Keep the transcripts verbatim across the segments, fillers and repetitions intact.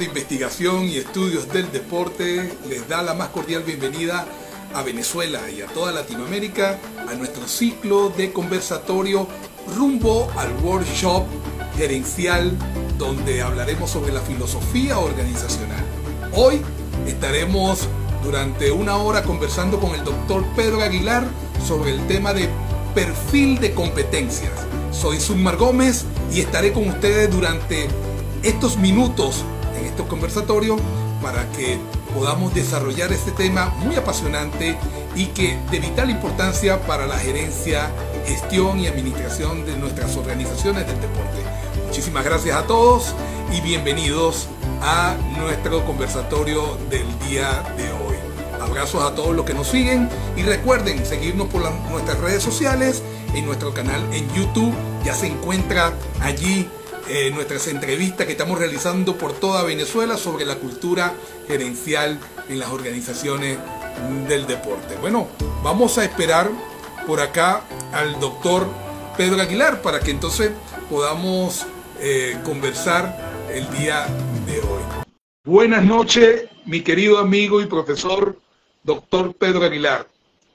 de Investigación y Estudios del Deporte les da la más cordial bienvenida a Venezuela y a toda Latinoamérica a nuestro ciclo de conversatorio rumbo al workshop gerencial, donde hablaremos sobre la filosofía organizacional. Hoy estaremos durante una hora conversando con el doctor Pedro Aguilar sobre el tema de perfil de competencias. Soy Sumar Gómez y estaré con ustedes durante estos minutos en estos conversatorios para que podamos desarrollar este tema muy apasionante y que de vital importancia para la gerencia, gestión y administración de nuestras organizaciones del deporte. Muchísimas gracias a todos y bienvenidos a nuestro conversatorio del día de hoy. Abrazos a todos los que nos siguen y recuerden seguirnos por la, nuestras redes sociales, en nuestro canal en YouTube. Ya se encuentra allí eh, nuestras entrevistas que estamos realizando por toda Venezuela sobre la cultura gerencial en las organizaciones del deporte. Bueno, vamos a esperar por acá al doctor Pedro Aguilar para que entonces podamos eh, conversar el día de hoy. Buenas noches, mi querido amigo y profesor doctor Pedro Aguilar.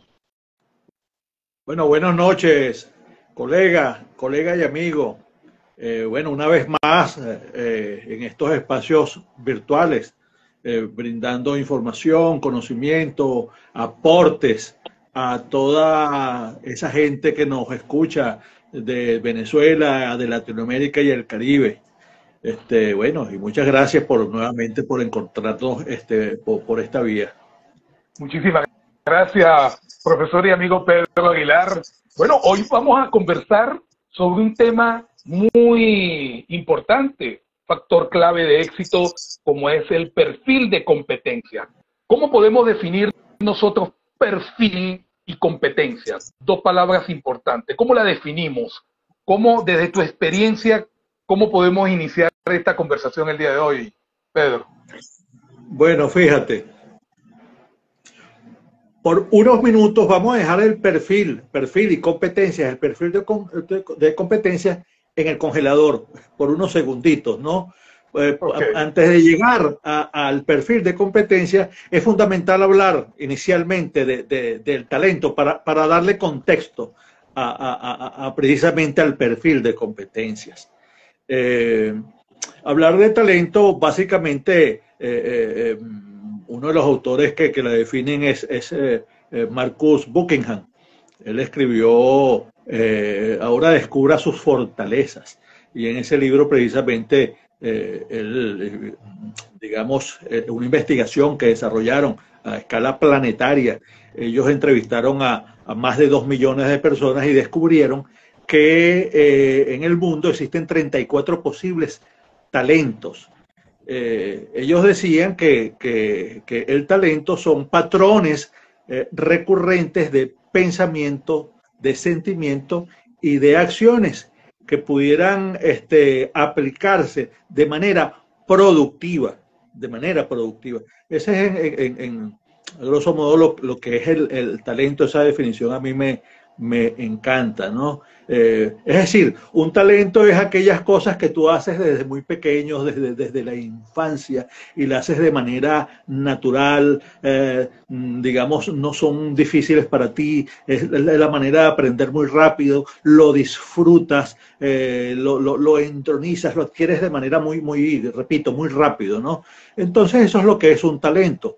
Bueno, buenas noches, colega, colega y amigo. Eh, bueno, una vez más eh, en estos espacios virtuales, eh, brindando información, conocimiento, aportes a toda esa gente que nos escucha de Venezuela, de Latinoamérica y el Caribe. Este, bueno, y muchas gracias por nuevamente por encontrarnos este, por, por esta vía. Muchísimas gracias, profesor y amigo Pedro Aguilar. Bueno, hoy vamos a conversar sobre un tema muy importante, factor clave de éxito, como es el perfil de competencia. ¿Cómo podemos definir nosotros perfil y competencias? Dos palabras importantes. ¿Cómo la definimos? ¿Cómo, desde tu experiencia, cómo podemos iniciar esta conversación el día de hoy, Pedro? Bueno, fíjate. Por unos minutos vamos a dejar el perfil, perfil y competencias, el perfil de, de, de competencias en el congelador por unos segunditos, ¿no? Eh, okay. Antes de llegar a, al perfil de competencias, es fundamental hablar inicialmente de, de, del talento para, para darle contexto a, a, a, a precisamente al perfil de competencias. Eh, hablar de talento, básicamente, eh, eh, uno de los autores que, que la definen es, es eh, Marcus Buckingham. Él escribió eh, Ahora descubra sus fortalezas. Y en ese libro precisamente, eh, él, digamos, eh, una investigación que desarrollaron a escala planetaria. Ellos entrevistaron a, a más de dos millones de personas y descubrieron que eh, en el mundo existen treinta y cuatro posibles talentos. Eh, ellos decían que, que, que el talento son patrones eh, recurrentes de pensamiento, de sentimiento y de acciones que pudieran este, aplicarse de manera productiva, de manera productiva. Ese es, en, en, en grosso modo, lo, lo que es el, el talento. Esa definición a mí me, me encanta, ¿no? Eh, es decir, un talento es aquellas cosas que tú haces desde muy pequeño, desde, desde la infancia, y la haces de manera natural, eh, digamos, no son difíciles para ti, es la manera de aprender muy rápido, lo disfrutas, eh, lo, lo, lo entronizas, lo adquieres de manera muy, muy, repito, muy rápido, ¿no? Entonces eso es lo que es un talento.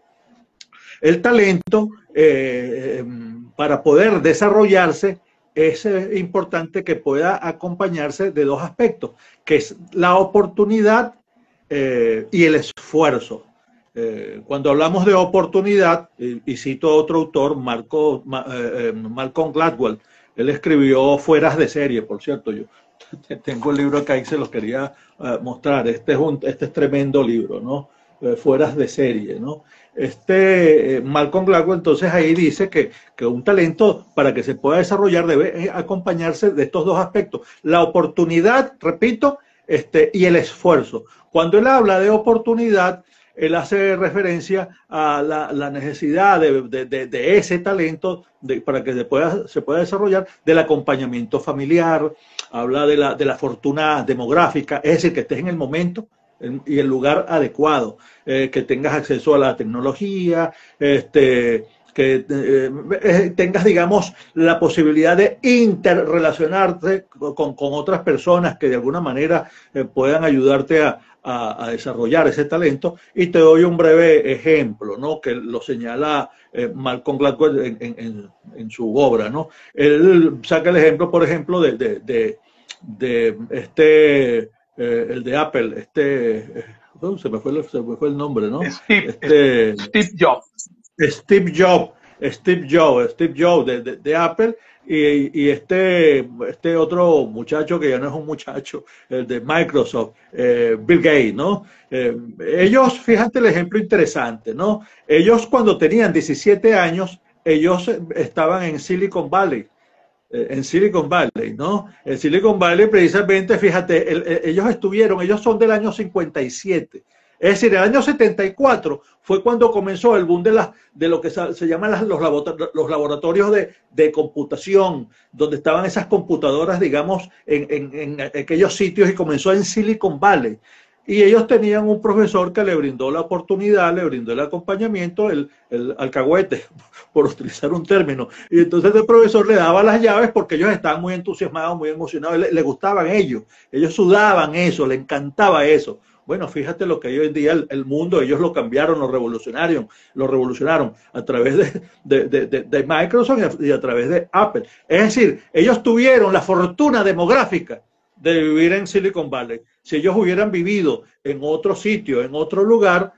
El talento, eh, para poder desarrollarse, es importante que pueda acompañarse de dos aspectos, que es la oportunidad eh, y el esfuerzo. Eh, cuando hablamos de oportunidad, y, y cito a otro autor, Marco, eh, Malcolm Gladwell, él escribió Fueras de serie, por cierto, yo tengo el libro acá y se los quería uh, mostrar. Este es, un, este es tremendo libro, ¿no? Eh, Fueras de serie, ¿no? Este eh, Malcolm Gladwell entonces ahí dice que, que un talento para que se pueda desarrollar debe acompañarse de estos dos aspectos, la oportunidad, repito, este, y el esfuerzo. Cuando él habla de oportunidad, él hace referencia a la, la necesidad de, de, de, de ese talento de, para que se pueda, se pueda desarrollar, del acompañamiento familiar, habla de la, de la fortuna demográfica, es decir, que estés en el momento en, y el lugar adecuado, eh, que tengas acceso a la tecnología, este, que eh, tengas, digamos, la posibilidad de interrelacionarte con, con otras personas que de alguna manera eh, puedan ayudarte a, a, a desarrollar ese talento. Y te doy un breve ejemplo, ¿no?, que lo señala eh, Malcolm Gladwell en, en, en su obra, ¿no? Él saca el ejemplo, por ejemplo, de, de, de, de este, eh, el de Apple, este, eh, oh, se, me fue el, se me fue el nombre, ¿no? Steve, este, Steve Jobs. Steve Jobs, Steve Jobs, Steve Jobs de, de, de Apple, y, y este, este otro muchacho que ya no es un muchacho, el de Microsoft, eh, Bill Gates, ¿no? Eh, ellos, fíjate el ejemplo interesante, ¿no? Ellos cuando tenían diecisiete años, ellos estaban en Silicon Valley, eh, en Silicon Valley, ¿no? En Silicon Valley precisamente, fíjate, el, el, ellos estuvieron, ellos son del año cincuenta y siete. Es decir, el año setenta y cuatro fue cuando comenzó el boom de, la, de lo que se, se llaman las, los, los laboratorios de, de computación, donde estaban esas computadoras, digamos, en, en, en aquellos sitios, y comenzó en Silicon Valley. Y ellos tenían un profesor que le brindó la oportunidad, le brindó el acompañamiento, el, el alcahuete, por utilizar un término. Y entonces el profesor le daba las llaves porque ellos estaban muy entusiasmados, muy emocionados, le, le gustaban ellos, ellos sudaban eso, le encantaba eso. Bueno, fíjate lo que hoy en día el, el mundo, ellos lo cambiaron, lo revolucionaron, lo revolucionaron a través de, de, de, de, de Microsoft y a través de Apple. Es decir, ellos tuvieron la fortuna demográfica de vivir en Silicon Valley. Si ellos hubieran vivido en otro sitio, en otro lugar,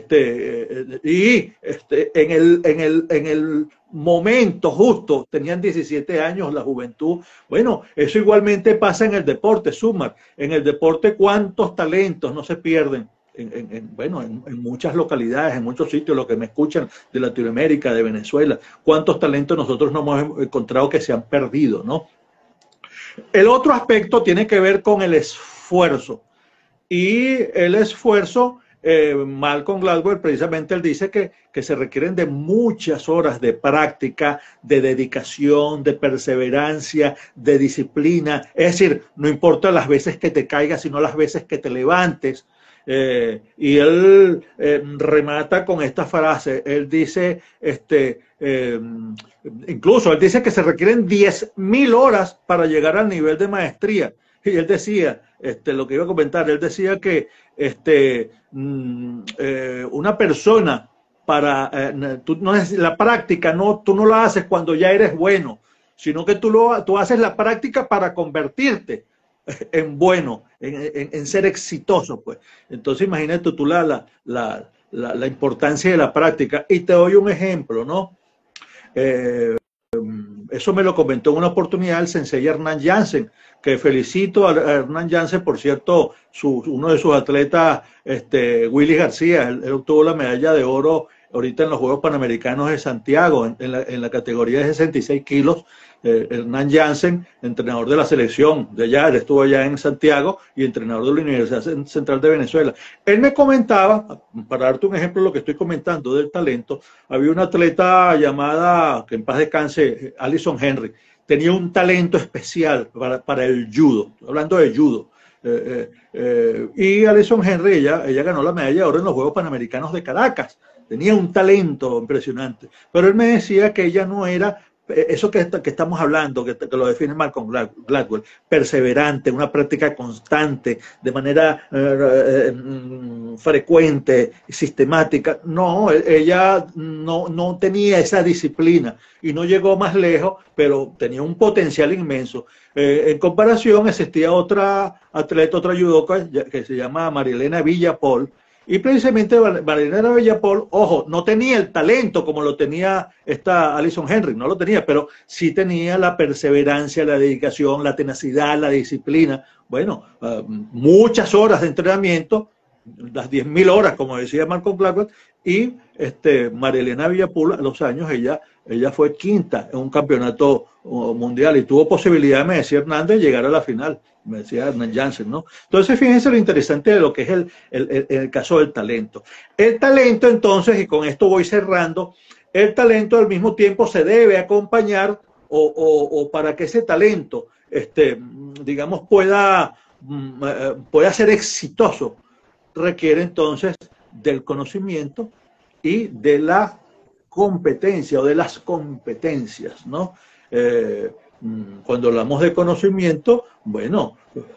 este, y este, en, el, en, el, en el momento justo, tenían diecisiete años, la juventud. Bueno, eso igualmente pasa en el deporte, Sumar. En el deporte, ¿cuántos talentos no se pierden? En, en, en, bueno, en, en muchas localidades, en muchos sitios, los que me escuchan de Latinoamérica, de Venezuela, ¿cuántos talentos nosotros no hemos encontrado que se han perdido, ¿no? El otro aspecto tiene que ver con el esfuerzo. Y el esfuerzo, eh, Malcolm Gladwell, precisamente él dice que, que se requieren de muchas horas de práctica, de dedicación, de perseverancia, de disciplina. Es decir, no importa las veces que te caigas, sino las veces que te levantes. Eh, y él eh, remata con esta frase. Él dice, este, eh, incluso él dice que se requieren diez mil horas para llegar al nivel de maestría. Y él decía, este, lo que iba a comentar, él decía que este, mm, eh, una persona para, eh, tú, no es, la práctica, no, tú no la haces cuando ya eres bueno, sino que tú, lo, tú haces la práctica para convertirte en bueno, en, en, en ser exitoso, pues. Entonces imagínate tú la, la, la, la, la importancia de la práctica. Y te doy un ejemplo, ¿no? Eh, eso me lo comentó en una oportunidad el sensei Hernán Jansen, que felicito a Hernán Jansen, por cierto, su, uno de sus atletas, este, Willy García, él, él obtuvo la medalla de oro ahorita en los Juegos Panamericanos de Santiago, en, en, la, en la categoría de sesenta y seis kilos. Eh, Hernán Jansen, entrenador de la selección de allá, él estuvo allá en Santiago, y entrenador de la Universidad Central de Venezuela. Él me comentaba, para darte un ejemplo de lo que estoy comentando del talento, había una atleta llamada, que en paz descanse, Alison Henry, tenía un talento especial para, para el judo, hablando de judo. Eh, eh, eh, y Alison Henry, ella, ella ganó la medalla de oro en los Juegos Panamericanos de Caracas, tenía un talento impresionante, pero él me decía que ella no era eso que, que estamos hablando, que, que lo define Malcolm Gladwell, perseverante, una práctica constante, de manera eh, eh, frecuente, sistemática. No, ella no, no tenía esa disciplina y no llegó más lejos, pero tenía un potencial inmenso. Eh, en comparación, existía otra atleta, otra judoka, que se llama Marilena Villapol. Y precisamente Marilena Villapol, ojo, no tenía el talento como lo tenía esta Alison Henry, no lo tenía, pero sí tenía la perseverancia, la dedicación, la tenacidad, la disciplina. Bueno, uh, muchas horas de entrenamiento, las diez mil horas, como decía Malcolm Gladwell, y este, Marilena Villapol, a los años, ella, ella fue quinta en un campeonato uh, mundial y tuvo posibilidad, me decía Hernández, de llegar a la final. Me decía Hernán Jansen, ¿no? Entonces, fíjense lo interesante de lo que es el, el, el, el caso del talento. El talento, entonces, y con esto voy cerrando, el talento al mismo tiempo se debe acompañar o, o, o para que ese talento, este, digamos, pueda, pueda ser exitoso, requiere entonces del conocimiento y de la competencia o de las competencias, ¿no? Eh, cuando hablamos de conocimiento, bueno,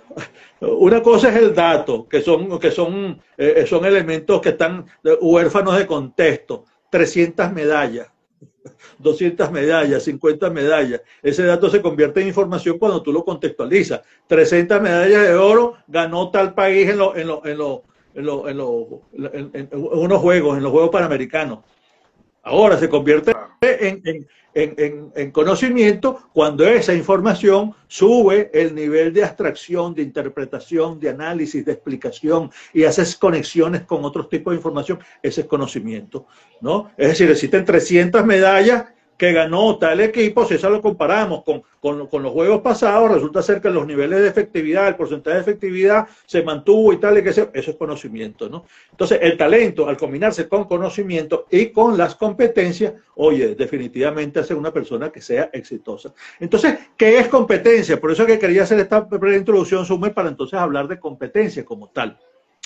una cosa es el dato, que son, que son, eh, son elementos que están huérfanos de contexto, trescientas medallas, doscientas medallas, cincuenta medallas. Ese dato se convierte en información cuando tú lo contextualizas. trescientas medallas de oro ganó tal país en, lo, en, lo, en, lo, en, lo, en, lo, en, en, en unos juegos, en los Juegos Panamericanos. Ahora se convierte en, en, en, en, en conocimiento cuando esa información sube el nivel de abstracción, de interpretación, de análisis, de explicación y haces conexiones con otros tipos de información. Ese es conocimiento, ¿no? Es decir, existen trescientas medallas que ganó tal equipo. Si eso lo comparamos con, con, con los juegos pasados, resulta ser que los niveles de efectividad, el porcentaje de efectividad se mantuvo y tal, y que eso es conocimiento, ¿no? Entonces, el talento, al combinarse con conocimiento y con las competencias, oye, definitivamente hace una persona que sea exitosa. Entonces, ¿qué es competencia? Por eso es que quería hacer esta primera introducción, Sumer, para entonces hablar de competencia como tal.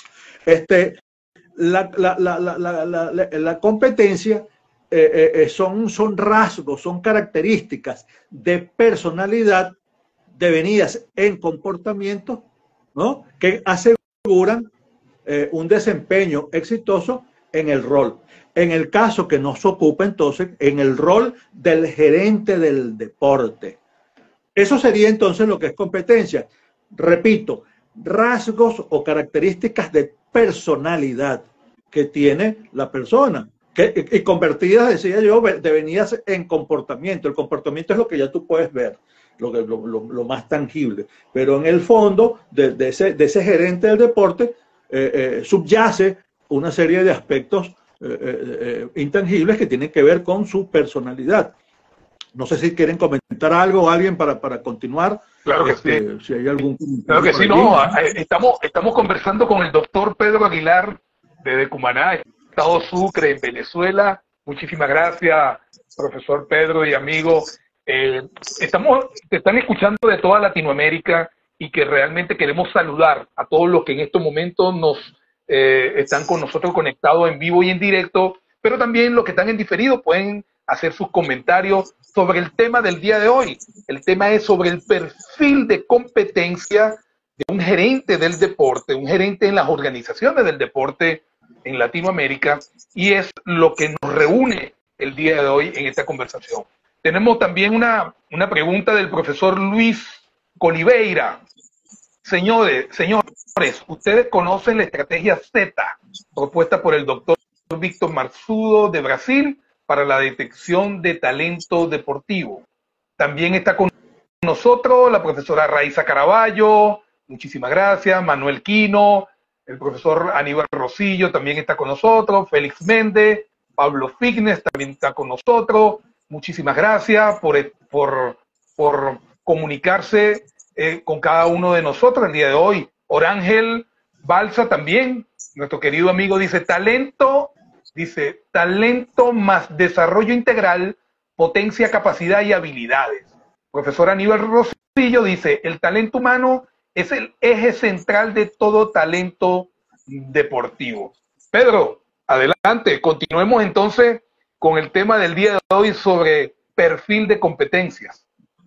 Este, la, la, la, la, la, la, la, la competencia Eh, eh, son, son rasgos, son características de personalidad devenidas en comportamiento, ¿no? Que aseguran eh, un desempeño exitoso en el rol. En el caso que nos ocupa entonces, en el rol del gerente del deporte. Eso sería entonces lo que es competencia. Repito, rasgos o características de personalidad que tiene la persona. Que, y convertidas, decía yo, devenidas en comportamiento. El comportamiento es lo que ya tú puedes ver, lo, que, lo, lo, lo más tangible. Pero en el fondo de, de, ese, de ese gerente del deporte eh, eh, subyace una serie de aspectos eh, eh, intangibles que tienen que ver con su personalidad. No sé si quieren comentar algo, alguien para, para continuar. Claro que este, sí. Si hay algún claro que sí, no. Estamos, estamos conversando con el doctor Pedro Aguilar de Cumaná, Estado Sucre, en Venezuela. Muchísimas gracias, profesor Pedro y amigo. Eh, estamos, te están escuchando de toda Latinoamérica y que realmente queremos saludar a todos los que en estos momentos nos eh, están con nosotros conectados en vivo y en directo, pero también los que están en diferido pueden hacer sus comentarios sobre el tema del día de hoy. El tema es sobre el perfil de competencia de un gerente del deporte, un gerente en las organizaciones del deporte en Latinoamérica, y es lo que nos reúne el día de hoy en esta conversación. Tenemos también una, una pregunta del profesor Luis Coliveira. Señores, señores, ustedes conocen la estrategia Z, propuesta por el doctor Víctor Marzudo de Brasil para la detección de talento deportivo. También está con nosotros la profesora Raiza Caraballo, muchísimas gracias, Manuel Quino, el profesor Aníbal Rosillo también está con nosotros, Félix Méndez, Pablo Fignes también está con nosotros. Muchísimas gracias por, por, por comunicarse eh, con cada uno de nosotros el día de hoy. Orángel Balsa también, nuestro querido amigo, dice talento, dice talento más desarrollo integral, potencia, capacidad y habilidades. Profesor Aníbal Rosillo dice el talento humano es el eje central de todo talento deportivo. Pedro, adelante, continuemos entonces con el tema del día de hoy sobre perfil de competencias.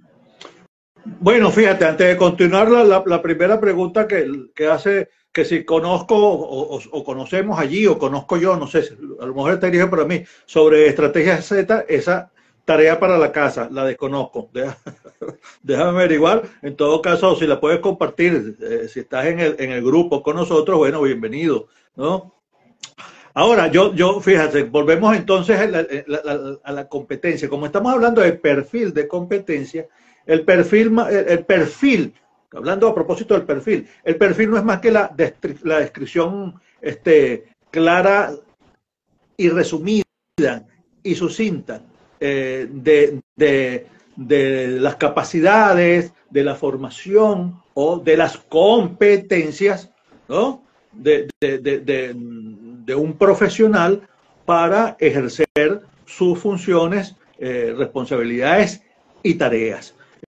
Bueno, fíjate, antes de continuar, la, la, la primera pregunta que, que hace, que si conozco o, o, o conocemos allí, o conozco yo, no sé, a lo mejor te dirige para mí, sobre estrategia Z, esa tarea para la casa, la desconozco. Deja, déjame averiguar. En todo caso, si la puedes compartir, eh, si estás en el, en el grupo con nosotros, bueno, bienvenido, ¿no? Ahora, yo, yo, fíjate, volvemos entonces a la, a, la, a la competencia. Como estamos hablando de perfil de competencia, el perfil, el, el perfil, hablando a propósito del perfil, el perfil no es más que la, la descripción este, clara y resumida y sucinta eh, de, de, de las capacidades, de la formación o de las competencias, ¿no? de, de, de, de, de un profesional para ejercer sus funciones, eh, responsabilidades y tareas.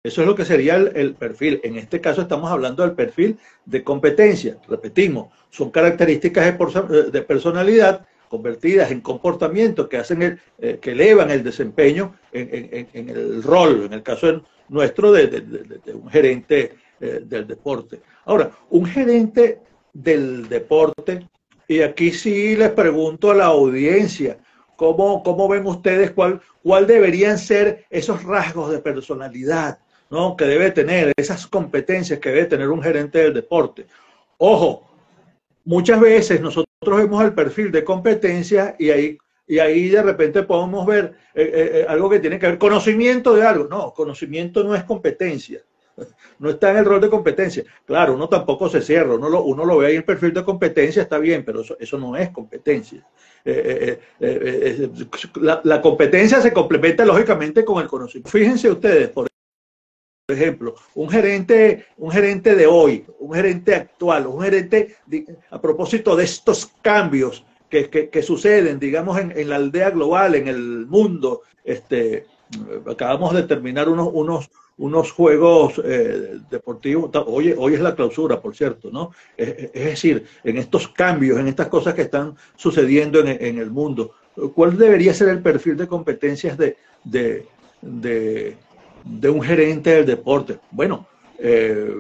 Eso es lo que sería el, el perfil. En este caso estamos hablando del perfil de competencia. Repetimos, son características de, de personalidad convertidas en comportamiento que hacen el, eh, que elevan el desempeño en, en, en el rol, en el caso nuestro de, de, de, de un gerente eh, del deporte. Ahora, un gerente del deporte, y aquí sí les pregunto a la audiencia, ¿cómo, cómo ven ustedes cuál, cuál deberían ser esos rasgos de personalidad, ¿no?, que debe tener, esas competencias que debe tener un gerente del deporte? Ojo, muchas veces nosotros vemos el perfil de competencia y ahí, y ahí de repente podemos ver eh, eh, algo que tiene que ver, conocimiento de algo. No, conocimiento no es competencia. No está en el rol de competencia. Claro, uno tampoco se cierra, uno lo, uno lo ve ahí en el perfil de competencia, está bien, pero eso, eso no es competencia. Eh, eh, eh, eh, la, la competencia se complementa lógicamente con el conocimiento. Fíjense ustedes, por ejemplo, un gerente, un gerente de hoy, un gerente actual, un gerente de, a propósito de estos cambios que, que, que suceden, digamos, en, en la aldea global, en el mundo. Este, acabamos de terminar unos, unos, unos juegos eh, deportivos. Hoy, hoy es la clausura, por cierto, ¿no? Es, es decir, en estos cambios, en estas cosas que están sucediendo en, en el mundo, ¿cuál debería ser el perfil de competencias de, de, de de un gerente del deporte? Bueno, eh,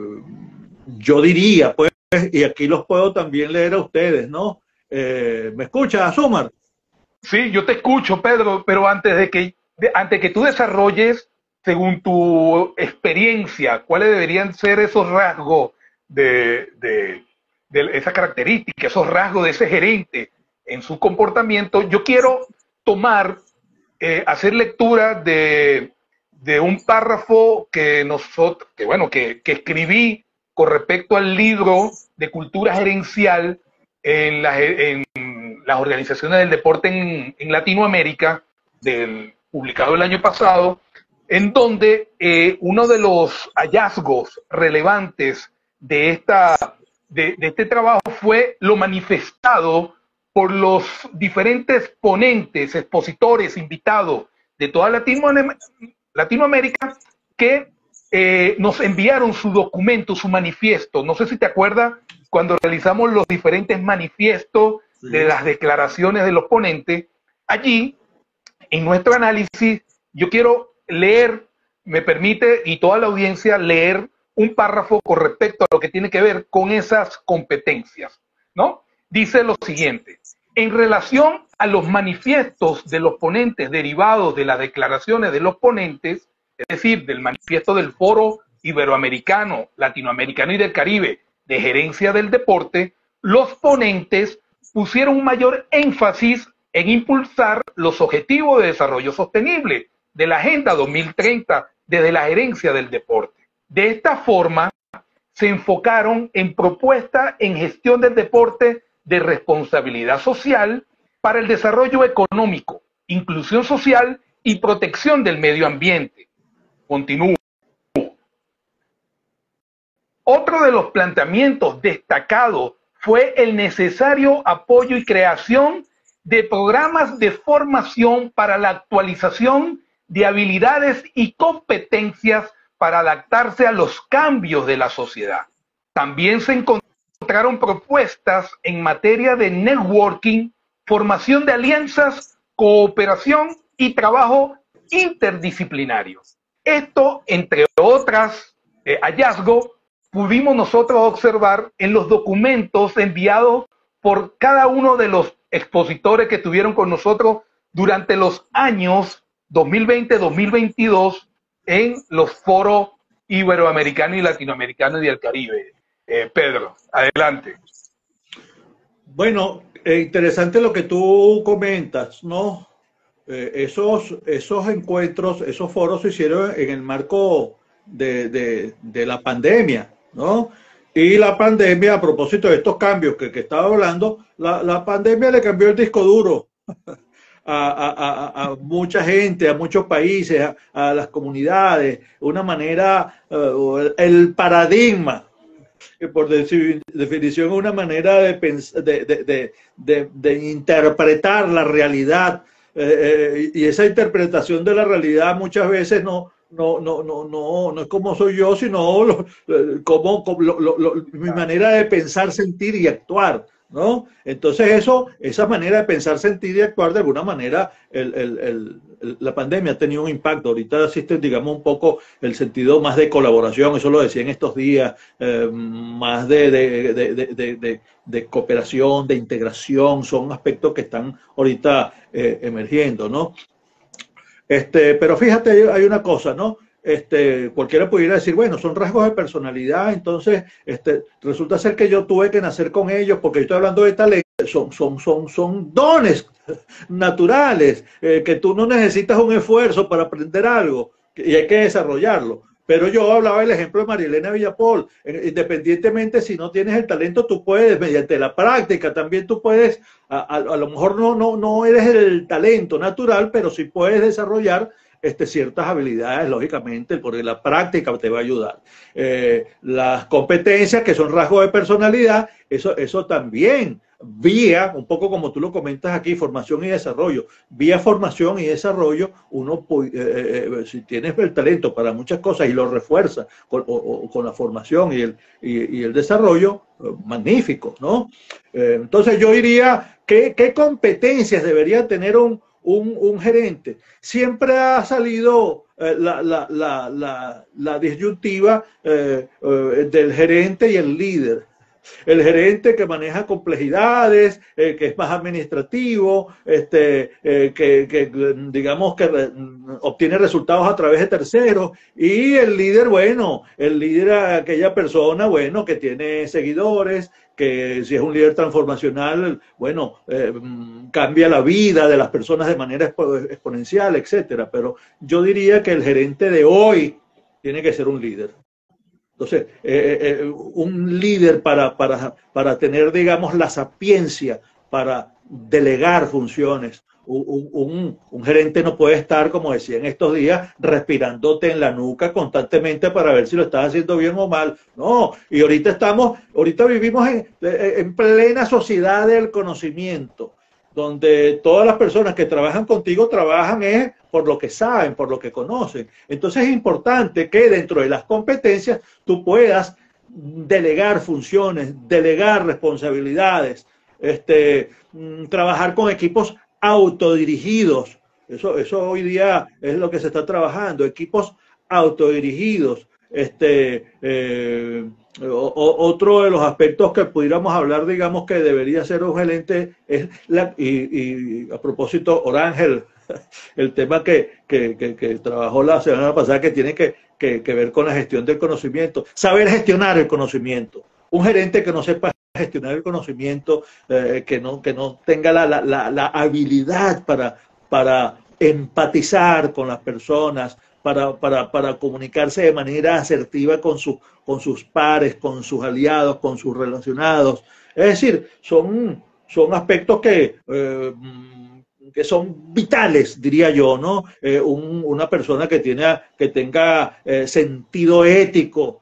yo diría, pues, y aquí los puedo también leer a ustedes, ¿no? Eh, ¿Me escuchas, Omar? Sí, yo te escucho, Pedro, pero antes de que, de, antes que tú desarrolles, según tu experiencia, cuáles deberían ser esos rasgos de, de, de esa característica, esos rasgos de ese gerente en su comportamiento, yo quiero tomar, eh, hacer lectura de de un párrafo que nosotros, que bueno, que, que escribí con respecto al libro de cultura gerencial en, la, en las organizaciones del deporte en, en Latinoamérica, del, publicado el año pasado, en donde eh, uno de los hallazgos relevantes de, esta, de, de este trabajo fue lo manifestado por los diferentes ponentes, expositores, invitados de toda Latinoamérica, Latinoamérica que eh, nos enviaron su documento, su manifiesto. No sé si te acuerdas cuando realizamos los diferentes manifiestos sí. de las declaraciones de los ponentes. Allí, en nuestro análisis, yo quiero leer, me permite, y toda la audiencia, leer un párrafo con respecto a lo que tiene que ver con esas competencias, ¿no? Dice lo siguiente: en relación a los manifiestos de los ponentes derivados de las declaraciones de los ponentes, es decir, del manifiesto del Foro Iberoamericano, Latinoamericano y del Caribe de Gerencia del Deporte, los ponentes pusieron un mayor énfasis en impulsar los objetivos de desarrollo sostenible de la Agenda dos mil treinta desde la gerencia del deporte. De esta forma, se enfocaron en propuestas en gestión del deporte de responsabilidad social para el desarrollo económico, inclusión social y protección del medio ambiente. Continúo. Otro de los planteamientos destacados fue el necesario apoyo y creación de programas de formación para la actualización de habilidades y competencias para adaptarse a los cambios de la sociedad. También se encontraron propuestas en materia de networking, formación de alianzas, cooperación y trabajo interdisciplinario. Esto, entre otras eh, hallazgos, pudimos nosotros observar en los documentos enviados por cada uno de los expositores que estuvieron con nosotros durante los años dos mil veinte a dos mil veintidós en los foros iberoamericanos y latinoamericanos y del Caribe. Eh, Pedro, adelante. Bueno, eh, interesante lo que tú comentas, ¿no? Eh, esos, esos encuentros, esos foros se hicieron en el marco de, de, de la pandemia, ¿no? Y la pandemia, a propósito de estos cambios que, que estaba hablando, la, la pandemia le cambió el disco duro a, a, a, a mucha gente, a muchos países, a, a las comunidades, una manera, uh, el paradigma, que por decir, definición es una manera de, de, de, de, de, de interpretar la realidad, eh, eh, y esa interpretación de la realidad muchas veces no, no, no, no, no, no es como soy yo, sino lo, como, como lo, lo, lo, mi manera de pensar, sentir y actuar, ¿no? Entonces eso, esa manera de pensar, sentir y actuar, de alguna manera, el, el, el, el, la pandemia ha tenido un impacto. Ahorita existe, digamos, un poco el sentido más de colaboración, eso lo decía en estos días, eh, más de, de, de, de, de, de, de cooperación, de integración, son aspectos que están ahorita eh, emergiendo, ¿no? Este, pero fíjate, hay una cosa, ¿no? Este, cualquiera pudiera decir, bueno, son rasgos de personalidad, entonces este, resulta ser que yo tuve que nacer con ellos, porque yo estoy hablando de talento, son, son, son, son dones naturales, eh, que tú no necesitas un esfuerzo para aprender algo, y hay que desarrollarlo. Pero yo hablaba del ejemplo de Marielena Villapol, independientemente si no tienes el talento, tú puedes, mediante la práctica, también tú puedes, a, a, a lo mejor no, no, no eres el talento natural, pero sí puedes desarrollar este, ciertas habilidades, lógicamente, porque la práctica te va a ayudar. Eh, las competencias, que son rasgos de personalidad, eso, eso también, vía, un poco como tú lo comentas aquí, formación y desarrollo, vía formación y desarrollo, uno, eh, eh, si tienes el talento para muchas cosas y lo refuerza con, o, o, con la formación y el, y, y el desarrollo, eh, magnífico, ¿no? Eh, entonces yo diría, ¿qué, qué competencias debería tener un, un, un gerente? Siempre ha salido eh, la, la, la, la, la disyuntiva eh, eh, del gerente y el líder. El gerente que maneja complejidades, eh, que es más administrativo, este, eh, que, que digamos que re, obtiene resultados a través de terceros, y el líder, bueno, el líder es aquella persona, bueno, que tiene seguidores, que si es un líder transformacional, bueno, eh, cambia la vida de las personas de manera expo exponencial, etcétera. Pero yo diría que el gerente de hoy tiene que ser un líder. Entonces, eh, eh, un líder para, para, para tener, digamos, la sapiencia para delegar funciones. Un, un, un gerente no puede estar, como decía en estos días, respirándote en la nuca constantemente para ver si lo estás haciendo bien o mal. No, y ahorita estamos, ahorita vivimos en, en plena sociedad del conocimiento, donde todas las personas que trabajan contigo trabajan es por lo que saben, por lo que conocen. Entonces es importante que dentro de las competencias tú puedas delegar funciones, delegar responsabilidades, este, trabajar con equipos autodirigidos. Eso, eso hoy día es lo que se está trabajando, equipos autodirigidos. Este, eh, o, otro de los aspectos que pudiéramos hablar, digamos, que debería ser un gerente, es la, y, y a propósito, Orángel, el tema que, que, que, que trabajó la semana pasada, que tiene que, que, que ver con la gestión del conocimiento, saber gestionar el conocimiento. Un gerente que no sepa gestionar el conocimiento, eh, que, no, que no tenga la, la, la, la habilidad para, para empatizar con las personas, Para, para, para comunicarse de manera asertiva con, su, con sus pares, con sus aliados, con sus relacionados. Es decir, son, son aspectos que, eh, que son vitales, diría yo, ¿no? Eh, un, una persona que, tiene, que tenga eh, sentido ético,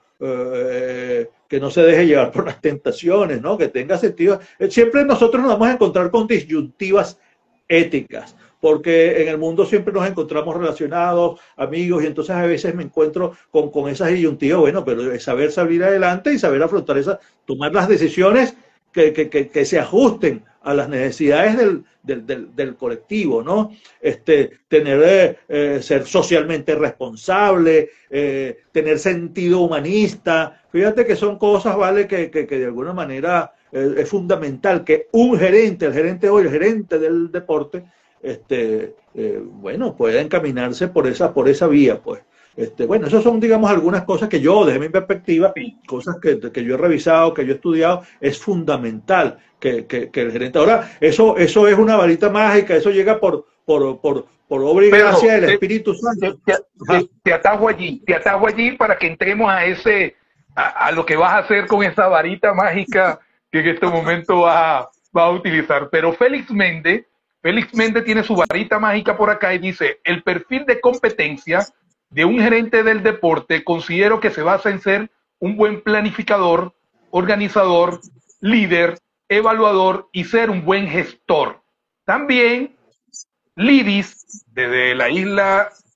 eh, que no se deje llevar por las tentaciones, ¿no? Que tenga sentido. Siempre nosotros nos vamos a encontrar con disyuntivas éticas, porque en el mundo siempre nos encontramos relacionados, amigos, y entonces a veces me encuentro con, con esas disyuntivas, bueno, pero es saber salir adelante y saber afrontar esas, tomar las decisiones que, que, que, que se ajusten a las necesidades del, del, del, del colectivo, ¿no? Este, tener, eh, eh, ser socialmente responsable, eh, tener sentido humanista. Fíjate que son cosas, ¿vale?, que, que, que de alguna manera eh, es fundamental que un gerente, el gerente hoy, el gerente del deporte, este, eh, bueno, pueda encaminarse por esa, por esa vía, pues. Este, bueno, esas son, digamos, algunas cosas que yo, desde mi perspectiva, cosas que, que yo he revisado, que yo he estudiado, es fundamental que, que, que el gerente. Ahora, eso, eso es una varita mágica, eso llega por, por, por, por obra y gracia del Espíritu Santo. Te, te, te atajo allí, te atajo allí para que entremos a ese, a, a lo que vas a hacer con esa varita mágica que en este momento va, va a utilizar. Pero Félix Méndez, Félix Méndez tiene su varita mágica por acá y dice: el perfil de competencia de un gerente del deporte considero que se basa en ser un buen planificador, organizador, líder, evaluador y ser un buen gestor. También Lidis, desde la isla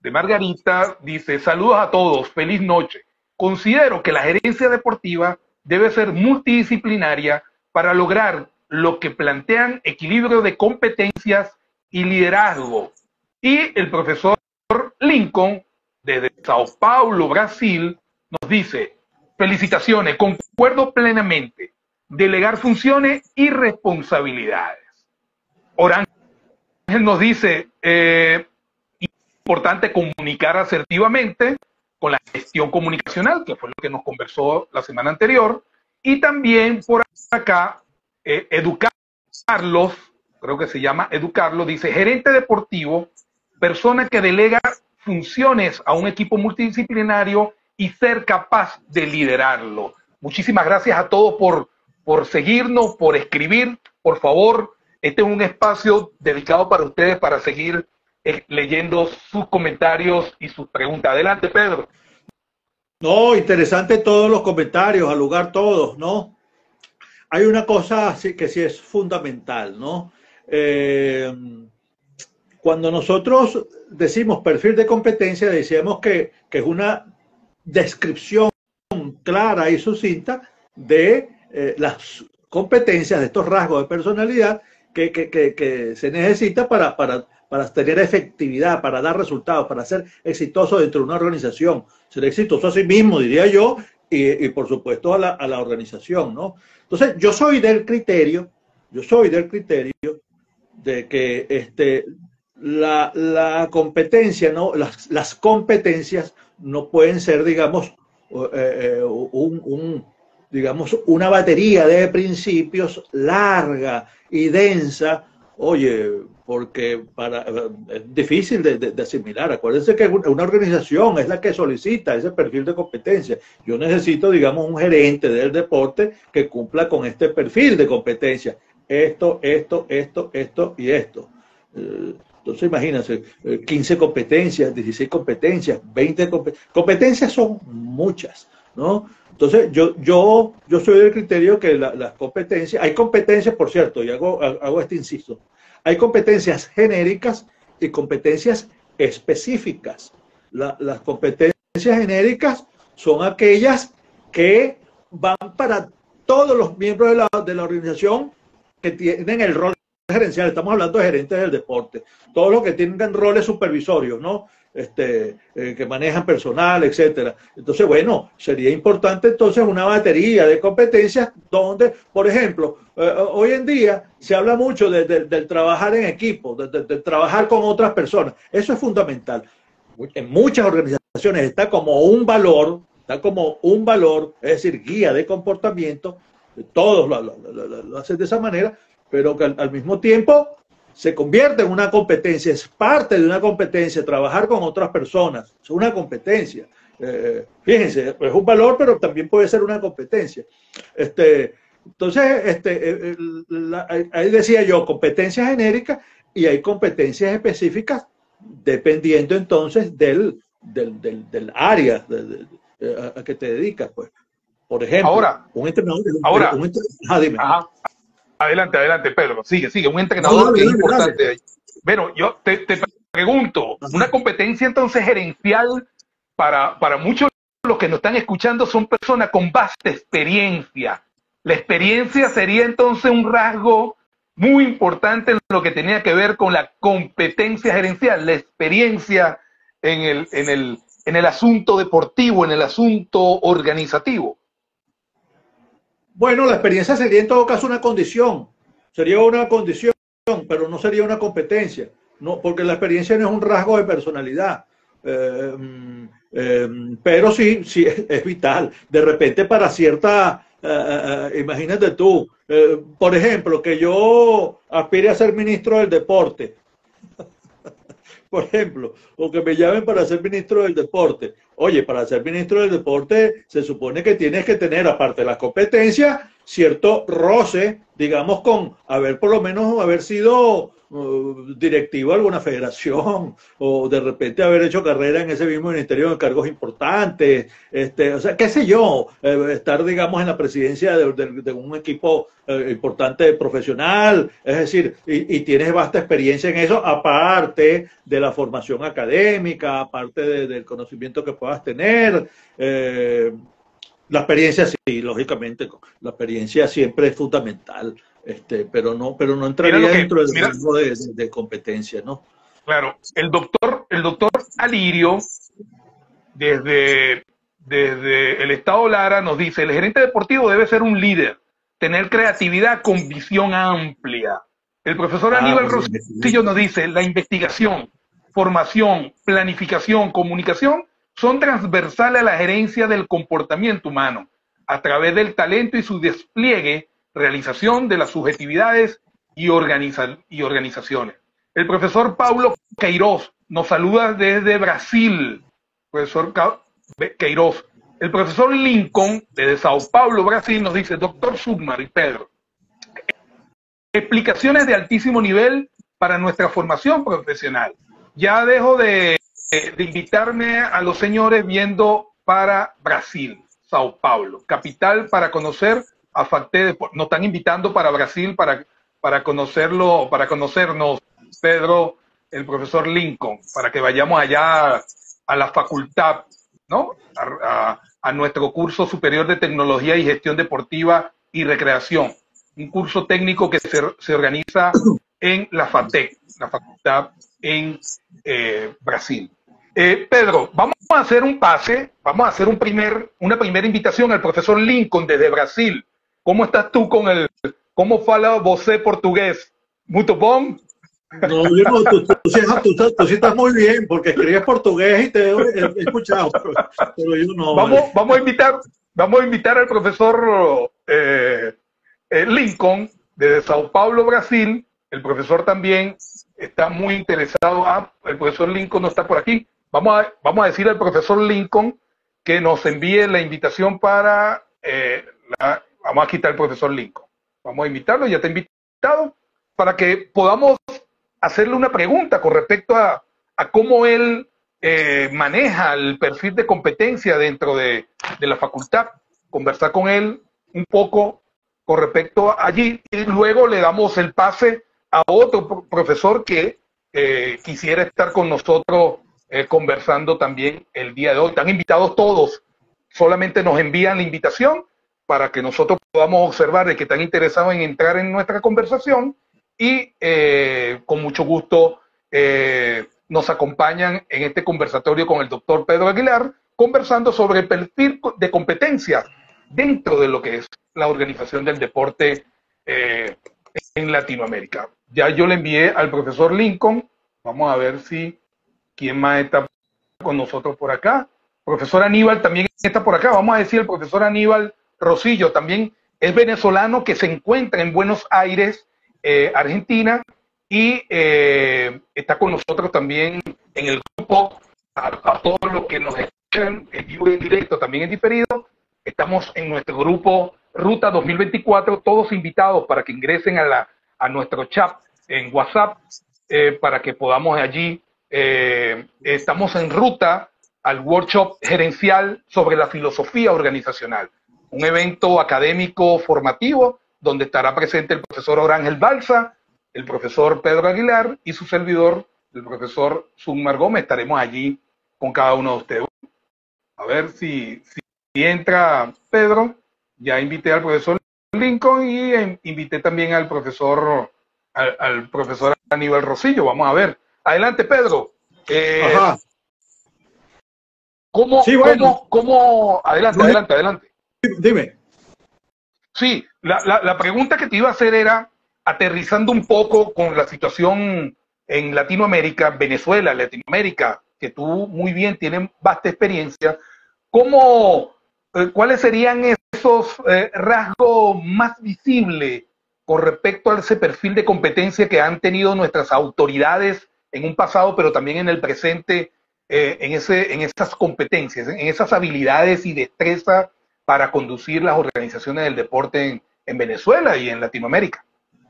de Margarita, dice, saludos a todos, feliz noche. Considero que la gerencia deportiva debe ser multidisciplinaria para lograr lo que plantean equilibrio de competencias y liderazgo. Y el profesor Lincoln, desde Sao Paulo, Brasil, nos dice, felicitaciones, concuerdo plenamente, delegar funciones y responsabilidades. Orángel nos dice, eh, importante comunicar asertivamente con la gestión comunicacional, que fue lo que nos conversó la semana anterior, y también por acá, eh, educarlos, creo que se llama educarlos, dice, gerente deportivo, persona que delega funciones a un equipo multidisciplinario y ser capaz de liderarlo. Muchísimas gracias a todos por, por seguirnos, por escribir. Por favor, este es un espacio dedicado para ustedes para seguir eh, leyendo sus comentarios y sus preguntas. Adelante, Pedro. No, interesante todos los comentarios, al lugar todos, ¿no? Hay una cosa que sí es fundamental, ¿no? Eh, cuando nosotros decimos perfil de competencia, decíamos que, que es una descripción clara y sucinta de eh, las competencias, de estos rasgos de personalidad que, que, que, que se necesita para, para, para tener efectividad, para dar resultados, para ser exitoso dentro de una organización, ser exitoso a sí mismo, diría yo, y, y por supuesto a la, a la organización, ¿no? Entonces, yo soy del criterio, yo soy del criterio de que este, la, la competencia, ¿no? Las, las competencias no pueden ser, digamos, eh, un, un, digamos, una batería de principios larga y densa, oye, porque para, es difícil de, de, de asimilar. Acuérdense que una organización es la que solicita ese perfil de competencia. Yo necesito, digamos, un gerente del deporte que cumpla con este perfil de competencia. Esto, esto, esto, esto y esto. Entonces, imagínense, quince competencias, dieciséis competencias, veinte competencias. Competencias son muchas, ¿no? Entonces, yo, yo, yo soy del criterio que la, las competencias, hay competencias, por cierto, y hago, hago este inciso, hay competencias genéricas y competencias específicas. La, las competencias genéricas son aquellas que van para todos los miembros de la, de la organización que tienen el rol gerencial. Estamos hablando de gerentes del deporte, todos los que tengan roles supervisorios, ¿no? Este, eh, que manejan personal, etcétera. Entonces, bueno, sería importante entonces una batería de competencias donde, por ejemplo, eh, hoy en día se habla mucho de, de, del trabajar en equipo, de, de, de trabajar con otras personas. Eso es fundamental. En muchas organizaciones está como un valor, está como un valor, es decir, guía de comportamiento, todos lo, lo, lo, lo hacen de esa manera, pero que al, al mismo tiempo se convierte en una competencia, es parte de una competencia, trabajar con otras personas, es una competencia. Eh, fíjense, es un valor, pero también puede ser una competencia. Este, entonces, este, eh, la, ahí decía yo, competencias genéricas y hay competencias específicas dependiendo entonces del, del, del, del área de, de, de, a, a que te dedicas, pues. Por ejemplo, ahora, un entrenador... Ahora, un entrenador, ah, dime. Ajá. Adelante, adelante, Pedro. Sigue, sigue. Un entrenador no, que es importante. Dale. Bueno, yo te, te pregunto, Ajá. Una competencia entonces gerencial para, para muchos de los que nos están escuchando son personas con vasta experiencia. La experiencia sería entonces un rasgo muy importante en lo que tenía que ver con la competencia gerencial, la experiencia en el, en el, en el asunto deportivo, en el asunto organizativo. Bueno, la experiencia sería en todo caso una condición, sería una condición, pero no sería una competencia, no, porque la experiencia no es un rasgo de personalidad, eh, eh, pero sí, sí es, es vital. De repente para cierta, eh, eh, imagínate tú, eh, por ejemplo, que yo aspire a ser ministro del deporte, por ejemplo, o que me llamen para ser ministro del deporte. Oye, para ser ministro del deporte se supone que tienes que tener, aparte de las competencias, cierto roce, digamos, con haber por lo menos haber sido uh, directivo de alguna federación o de repente haber hecho carrera en ese mismo ministerio en cargos importantes, este, o sea, qué sé yo, eh, estar, digamos, en la presidencia de, de, de un equipo eh, importante profesional, es decir, y, y tienes vasta experiencia en eso, aparte de la formación académica, aparte de, del conocimiento que puedas tener. Eh, la experiencia sí, lógicamente, la experiencia siempre es fundamental, este, pero no, pero no entraría que, dentro del mira, rango de, de, de competencia, ¿no? Claro, el doctor, el doctor Alirio, desde, desde el Estado Lara, nos dice: el gerente deportivo debe ser un líder, tener creatividad con visión amplia. El profesor ah, Aníbal Rosillo nos dice: la investigación, formación, planificación, comunicación son transversales a la gerencia del comportamiento humano, a través del talento y su despliegue, realización de las subjetividades y, organiza y organizaciones. El profesor Paulo Queiroz nos saluda desde Brasil. Profesor Queiroz. El profesor Lincoln, desde Sao Paulo, Brasil, nos dice: doctor Sugmar y Pedro, explicaciones de altísimo nivel para nuestra formación profesional. Ya dejo de de invitarme a los señores viendo para Brasil, Sao Paulo, capital para conocer a Facté. Nos están invitando para Brasil para, para conocerlo, para conocernos, Pedro, el profesor Lincoln, para que vayamos allá a la facultad, ¿no? A, a, a nuestro curso superior de tecnología y gestión deportiva y recreación, un curso técnico que se, se organiza en la FATEC, la facultad en eh, Brasil. Eh, Pedro, vamos a hacer un pase, vamos a hacer un primer, una primera invitación al profesor Lincoln desde Brasil. ¿Cómo estás tú con el, cómo fala você portugués? ¿Muito bom? No, yo no, tú, tú, tú, tú, tú, tú sí estás muy bien, porque escribes portugués y te he, he escuchado, pero, pero yo no. Vamos, vale. vamos, a invitar, vamos a invitar al profesor eh, eh, Lincoln desde Sao Paulo, Brasil. El profesor también está muy interesado. Ah, el profesor Lincoln no está por aquí. Vamos a, vamos a decir al profesor Lincoln que nos envíe la invitación para... Eh, la, vamos a quitar al profesor Lincoln. Vamos a invitarlo, ya está invitado, para que podamos hacerle una pregunta con respecto a, a cómo él eh, maneja el perfil de competencia dentro de, de la facultad. Conversar con él un poco con respecto a allí y luego le damos el pase a otro profesor que eh, quisiera estar con nosotros Eh, conversando también el día de hoy. Están invitados todos, solamente nos envían la invitación para que nosotros podamos observar de que están interesados en entrar en nuestra conversación y eh, con mucho gusto eh, nos acompañan en este conversatorio con el doctor Pedro Aguilar, conversando sobre el perfil de competencias dentro de lo que es la organización del deporte eh, en Latinoamérica. Ya yo le envié al profesor Lincoln, vamos a ver si ¿quién más está con nosotros por acá? Profesor Aníbal también está por acá. Vamos a decir el profesor Aníbal Rosillo, también es venezolano que se encuentra en Buenos Aires, eh, Argentina, y eh, está con nosotros también en el grupo. A, a todos los que nos escuchan en vivo y en directo, también en diferido, estamos en nuestro grupo Ruta dos mil veinticuatro, todos invitados para que ingresen a, la, a nuestro chat en WhatsApp, eh, para que podamos allí. Eh, estamos en ruta al workshop gerencial sobre la filosofía organizacional, un evento académico formativo donde estará presente el profesor Orángel Balsa, el profesor Pedro Aguilar y su servidor, el profesor Sugmar Gómez. Estaremos allí con cada uno de ustedes. A ver si, si entra Pedro. Ya invité al profesor Lincoln y invité también al profesor, al, al profesor Aníbal Rosillo. Vamos a ver. Adelante, Pedro. Eh, Ajá. ¿Cómo, sí, bueno. cómo, cómo? Adelante, adelante, adelante. Dime. Sí, la, la, la pregunta que te iba a hacer era, aterrizando un poco con la situación en Latinoamérica, Venezuela, Latinoamérica, que tú muy bien tienes vasta experiencia, ¿cómo, eh, ¿cuáles serían esos eh, rasgos más visibles con respecto a ese perfil de competencia que han tenido nuestras autoridades en un pasado, pero también en el presente, eh, en, ese, en esas competencias, en esas habilidades y destreza para conducir las organizaciones del deporte en, en Venezuela y en Latinoamérica?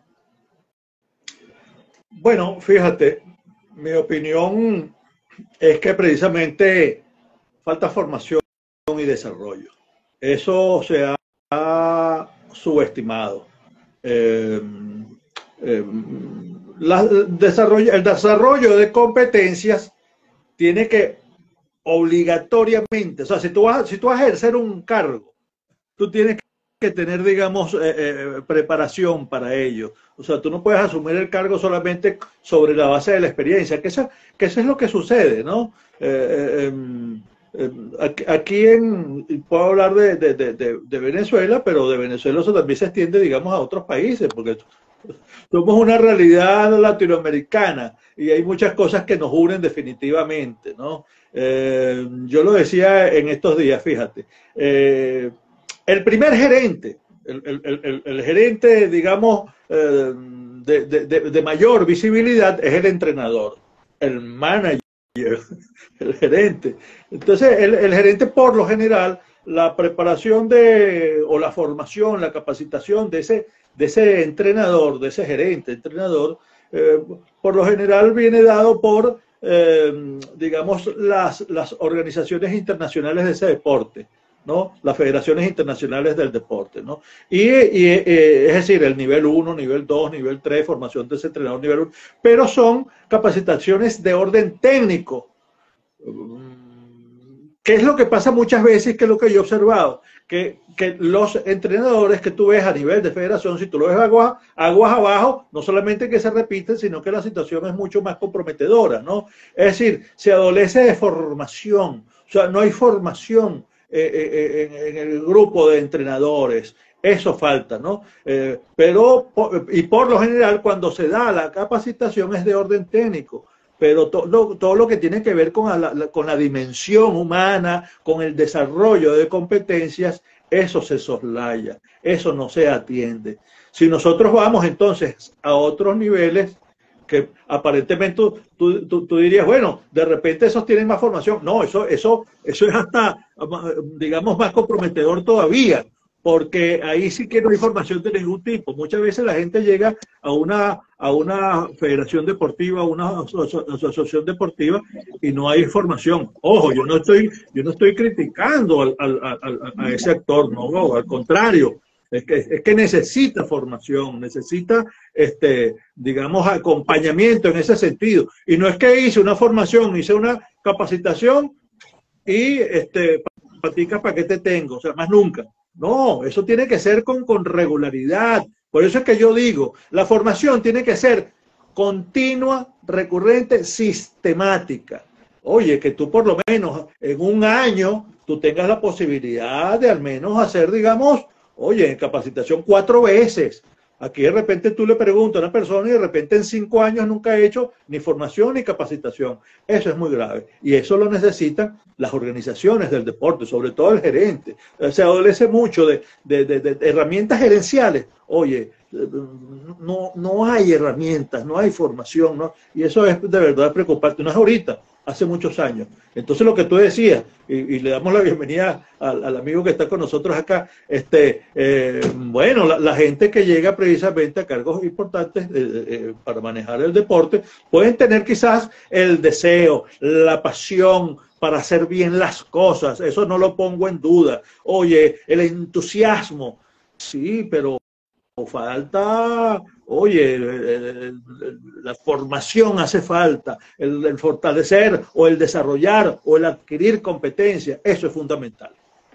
Bueno, fíjate, mi opinión es que precisamente falta formación y desarrollo. Eso se ha subestimado. Eh, eh, la, desarrollo, el desarrollo de competencias tiene que obligatoriamente, o sea, si tú vas, si tú vas a ejercer un cargo, tú tienes que tener, digamos, eh, eh, preparación para ello. O sea, tú no puedes asumir el cargo solamente sobre la base de la experiencia, que eso, que eso es lo que sucede, ¿no? Eh, eh, eh, aquí, aquí en, puedo hablar de, de, de, de Venezuela, pero de Venezuela eso también se extiende, digamos, a otros países, porque somos una realidad latinoamericana y hay muchas cosas que nos unen definitivamente, ¿no? Eh, yo lo decía en estos días, fíjate, eh, el primer gerente, el, el, el, el gerente, digamos, eh, de, de, de mayor visibilidad es el entrenador, el manager, el gerente. Entonces, el, el gerente por lo general, la preparación de, o la formación, la capacitación de ese, de ese entrenador, de ese gerente, entrenador, eh, por lo general viene dado por, eh, digamos, las, las organizaciones internacionales de ese deporte, ¿no? Las federaciones internacionales del deporte, ¿no? Y, y eh, es decir, el nivel uno, nivel dos, nivel tres, formación de ese entrenador nivel uno, pero son capacitaciones de orden técnico. ¿Qué es lo que pasa muchas veces? Que es lo que yo he observado, que, que los entrenadores que tú ves a nivel de federación, si tú lo ves aguas, aguas abajo, no solamente que se repiten, sino que la situación es mucho más comprometedora, ¿no? Es decir, se adolece de formación, o sea, no hay formación eh, eh, en, en el grupo de entrenadores. Eso falta, ¿no? Eh, pero, y por lo general, cuando se da la capacitación es de orden técnico. Pero to, lo, todo lo que tiene que ver con la, la, con la dimensión humana, con el desarrollo de competencias, eso se soslaya, eso no se atiende. Si nosotros vamos entonces a otros niveles, que aparentemente tú, tú, tú, tú dirías, bueno, de repente esos tienen más formación. No, eso, eso, eso es hasta, digamos, más comprometedor todavía, porque ahí sí que no hay formación de ningún tipo. Muchas veces la gente llega a una, a una federación deportiva, a una asociación deportiva y no hay formación. Ojo, yo no estoy, yo no estoy criticando al, al, al, a ese actor, no, al contrario. Es que, es que necesita formación, necesita, este, digamos, acompañamiento en ese sentido. Y no es que hice una formación, hice una capacitación y, este, patica, ¿para qué te tengo? O sea, más nunca. No, eso tiene que ser con, con regularidad. Por eso es que yo digo, la formación tiene que ser continua, recurrente, sistemática. Oye, que tú por lo menos en un año tú tengas la posibilidad de al menos hacer, digamos, oye, en capacitación cuatro veces. Aquí de repente tú le preguntas a una persona y de repente en cinco años nunca ha hecho ni formación ni capacitación. Eso es muy grave. Y eso lo necesitan las organizaciones del deporte, sobre todo el gerente. Se adolece mucho de, de, de, de herramientas gerenciales. Oye, no, no hay herramientas, no hay formación, ¿no? Y eso es de verdad preocupante. No es ahorita, hace muchos años. Entonces lo que tú decías, y, y le damos la bienvenida al, al amigo que está con nosotros acá, este, eh, bueno, la, la gente que llega precisamente a cargos importantes eh, eh, para manejar el deporte, pueden tener quizás el deseo, la pasión para hacer bien las cosas, eso no lo pongo en duda. Oye, el entusiasmo, sí, pero falta, oye, la formación hace falta, el, el fortalecer o el desarrollar o el adquirir competencia, eso es fundamental.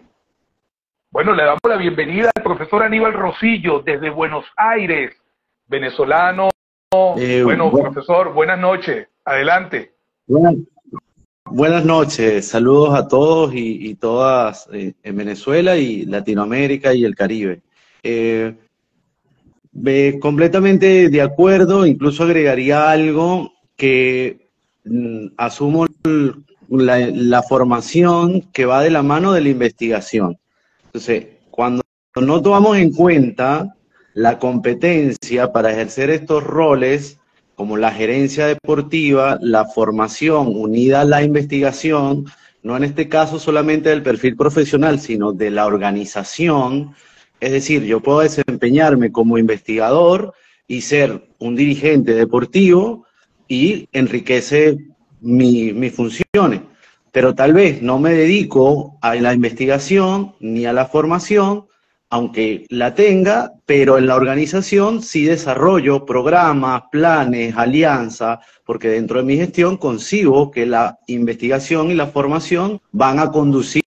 Bueno, le damos la bienvenida al profesor Aníbal Rosillo desde Buenos Aires, venezolano. Eh, bueno, bueno, profesor, buenas noches, adelante. Buenas, buenas noches, saludos a todos y, y todas eh, en Venezuela y Latinoamérica y el Caribe. Eh, Eh, completamente de acuerdo, incluso agregaría algo que mm, asumo la, la formación que va de la mano de la investigación. Entonces, cuando no tomamos en cuenta la competencia para ejercer estos roles, como la gerencia deportiva, la formación unida a la investigación, no en este caso solamente del perfil profesional, sino de la organización, Es decir, yo puedo desempeñarme como investigador y ser un dirigente deportivo y enriquece mi, mis funciones. Pero tal vez no me dedico a la investigación ni a la formación, aunque la tenga, pero en la organización sí desarrollo programas, planes, alianzas, porque dentro de mi gestión concibo que la investigación y la formación van a conducir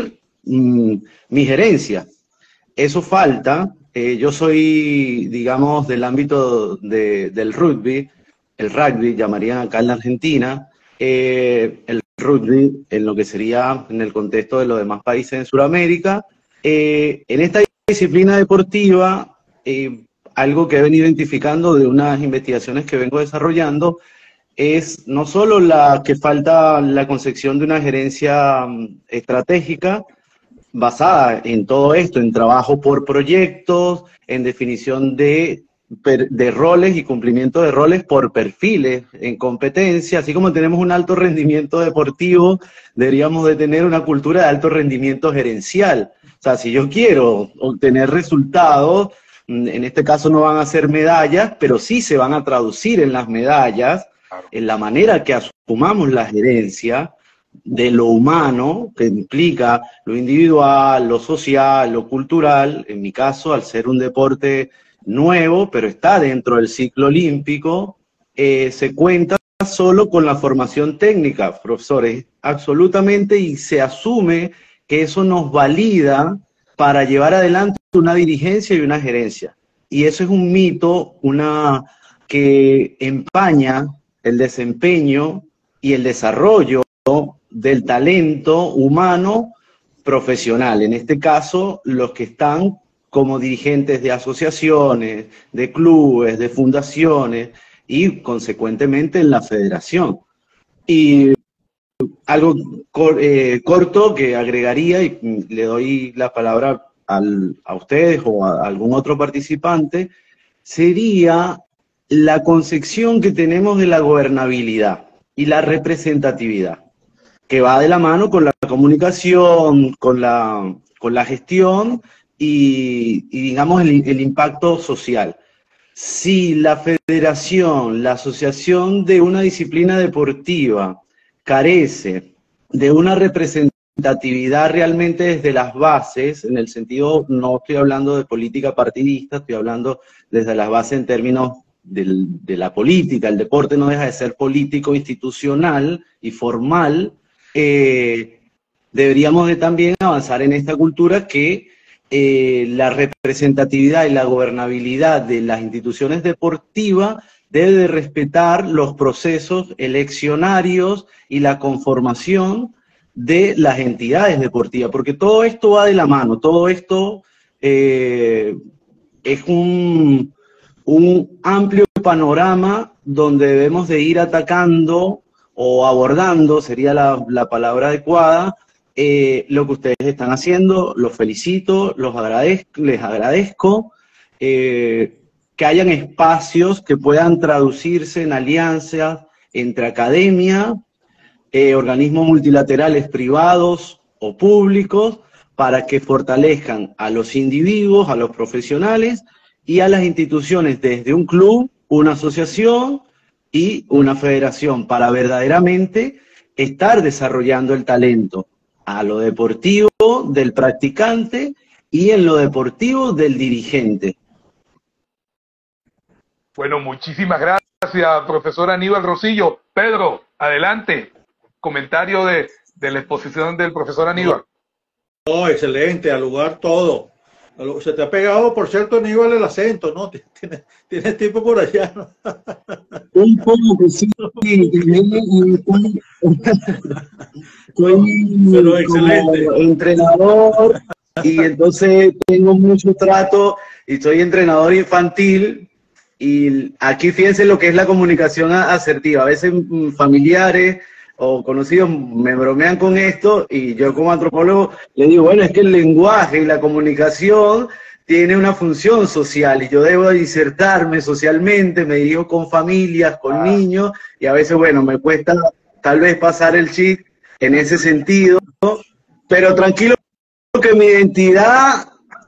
mmm, mi gerencia. Eso falta. Eh, yo soy, digamos, del ámbito de, del rugby, el rugby llamarían acá en la Argentina, eh, el rugby en lo que sería en el contexto de los demás países en Sudamérica. Eh, en esta disciplina deportiva, eh, algo que he venido identificando de unas investigaciones que vengo desarrollando, es no solo la que falta la concepción de una gerencia um, estratégica, basada en todo esto, en trabajo por proyectos, en definición de, de roles y cumplimiento de roles por perfiles, en competencia. Así como tenemos un alto rendimiento deportivo, deberíamos de tener una cultura de alto rendimiento gerencial. O sea, si yo quiero obtener resultados, en este caso no van a ser medallas, pero sí se van a traducir en las medallas, en la manera que asumamos la gerencia, de lo humano, que implica lo individual, lo social, lo cultural. En mi caso, al ser un deporte nuevo, pero está dentro del ciclo olímpico, eh, se cuenta solo con la formación técnica, profesores, absolutamente, y se asume que eso nos valida para llevar adelante una dirigencia y una gerencia. Y eso es un mito, una que empaña el desempeño y el desarrollo del talento humano profesional, en este caso los que están como dirigentes de asociaciones, de clubes, de fundaciones y consecuentemente en la federación. Y algo cor, eh, corto que agregaría, y le doy la palabra al, a ustedes o a algún otro participante, sería la concepción que tenemos de la gobernabilidad y la representatividad, que va de la mano con la comunicación, con la, con la gestión y, y digamos, el, el impacto social. Si la federación, la asociación de una disciplina deportiva carece de una representatividad realmente desde las bases, en el sentido, no estoy hablando de política partidista, estoy hablando desde las bases en términos del, de la política. El deporte no deja de ser político, institucional y formal. Eh, deberíamos de también avanzar en esta cultura que eh, la representatividad y la gobernabilidad de las instituciones deportivas debe de respetar los procesos eleccionarios y la conformación de las entidades deportivas, porque todo esto va de la mano, todo esto eh, es un, un amplio panorama donde debemos de ir atacando o abordando, sería la, la palabra adecuada, eh, lo que ustedes están haciendo. Los felicito, los agradezco, les agradezco, eh, que hayan espacios que puedan traducirse en alianzas entre academia, eh, organismos multilaterales privados o públicos, para que fortalezcan a los individuos, a los profesionales y a las instituciones desde un club, una asociación y una federación, para verdaderamente estar desarrollando el talento a lo deportivo del practicante y en lo deportivo del dirigente. Bueno, muchísimas gracias, profesor Aníbal Rosillo. Pedro, adelante. Comentario de, de la exposición del profesor Aníbal. Oh, excelente, al lugar todo. Se te ha pegado, por cierto, Aníbal, el acento, ¿no? Tienes, tienes tiempo por allá, ¿no? Un poco, sí. Soy excelente. Entrenador y entonces tengo mucho trato y soy entrenador infantil. Y aquí fíjense lo que es la comunicación asertiva. A veces familiares o conocidos me bromean con esto y yo como antropólogo le digo, bueno, es que el lenguaje y la comunicación tiene una función social y yo debo insertarme socialmente, me dirijo con familias, con niños, y a veces, bueno, me cuesta tal vez pasar el chip en ese sentido, pero tranquilo que mi identidad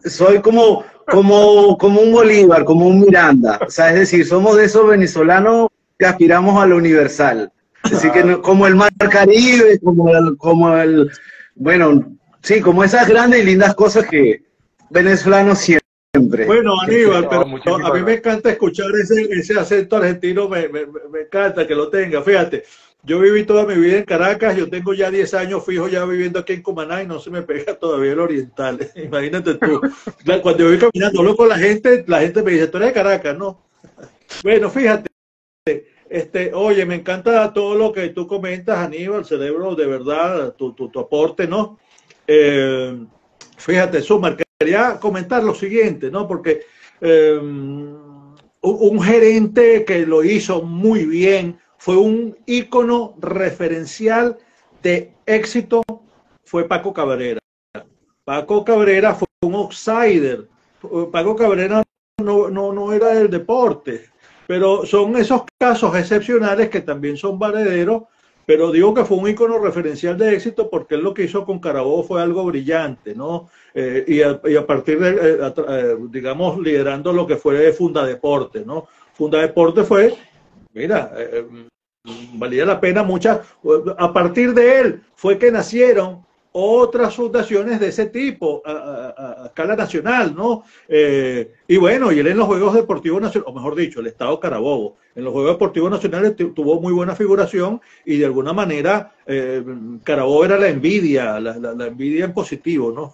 soy como, como, como un Bolívar, como un Miranda. O sea, es decir, somos de esos venezolanos que aspiramos a lo universal. Así que no, como el Mar Caribe, como el, como el, bueno, sí, como esas grandes y lindas cosas que venezolanos siempre. Bueno, Aníbal, pero a mí me encanta escuchar ese, ese acento argentino, me, me, me encanta que lo tenga. Fíjate, yo viví toda mi vida en Caracas, yo tengo ya diez años fijo ya viviendo aquí en Cumaná y no se me pega todavía el oriental. Imagínate tú, cuando yo voy caminando solo con la gente, la gente me dice, tú eres de Caracas, ¿no? Bueno, fíjate. Este, oye, me encanta todo lo que tú comentas, Aníbal, celebro de verdad tu, tu, tu aporte, ¿no? Eh, fíjate, Sumar, quería comentar lo siguiente, ¿no? Porque eh, un, un gerente que lo hizo muy bien, fue un ícono referencial de éxito, fue Paco Cabrera. Paco Cabrera fue un outsider. Paco Cabrera no, no, no era del deporte. Pero son esos casos excepcionales que también son valederos, pero digo que fue un ícono referencial de éxito porque él lo que hizo con Carabobo fue algo brillante, ¿no? Eh, y, a, y a partir de, eh, eh, digamos, liderando lo que fue Fundadeporte, ¿no? Fundadeporte fue, mira, eh, valía la pena muchas, a partir de él fue que nacieron otras fundaciones de ese tipo a, a, a escala nacional, ¿no? Eh, y bueno, y él en los Juegos Deportivos Nacionales, o mejor dicho, el Estado Carabobo, en los Juegos Deportivos Nacionales tuvo muy buena figuración y de alguna manera eh, Carabobo era la envidia, la, la, la envidia en positivo, ¿no?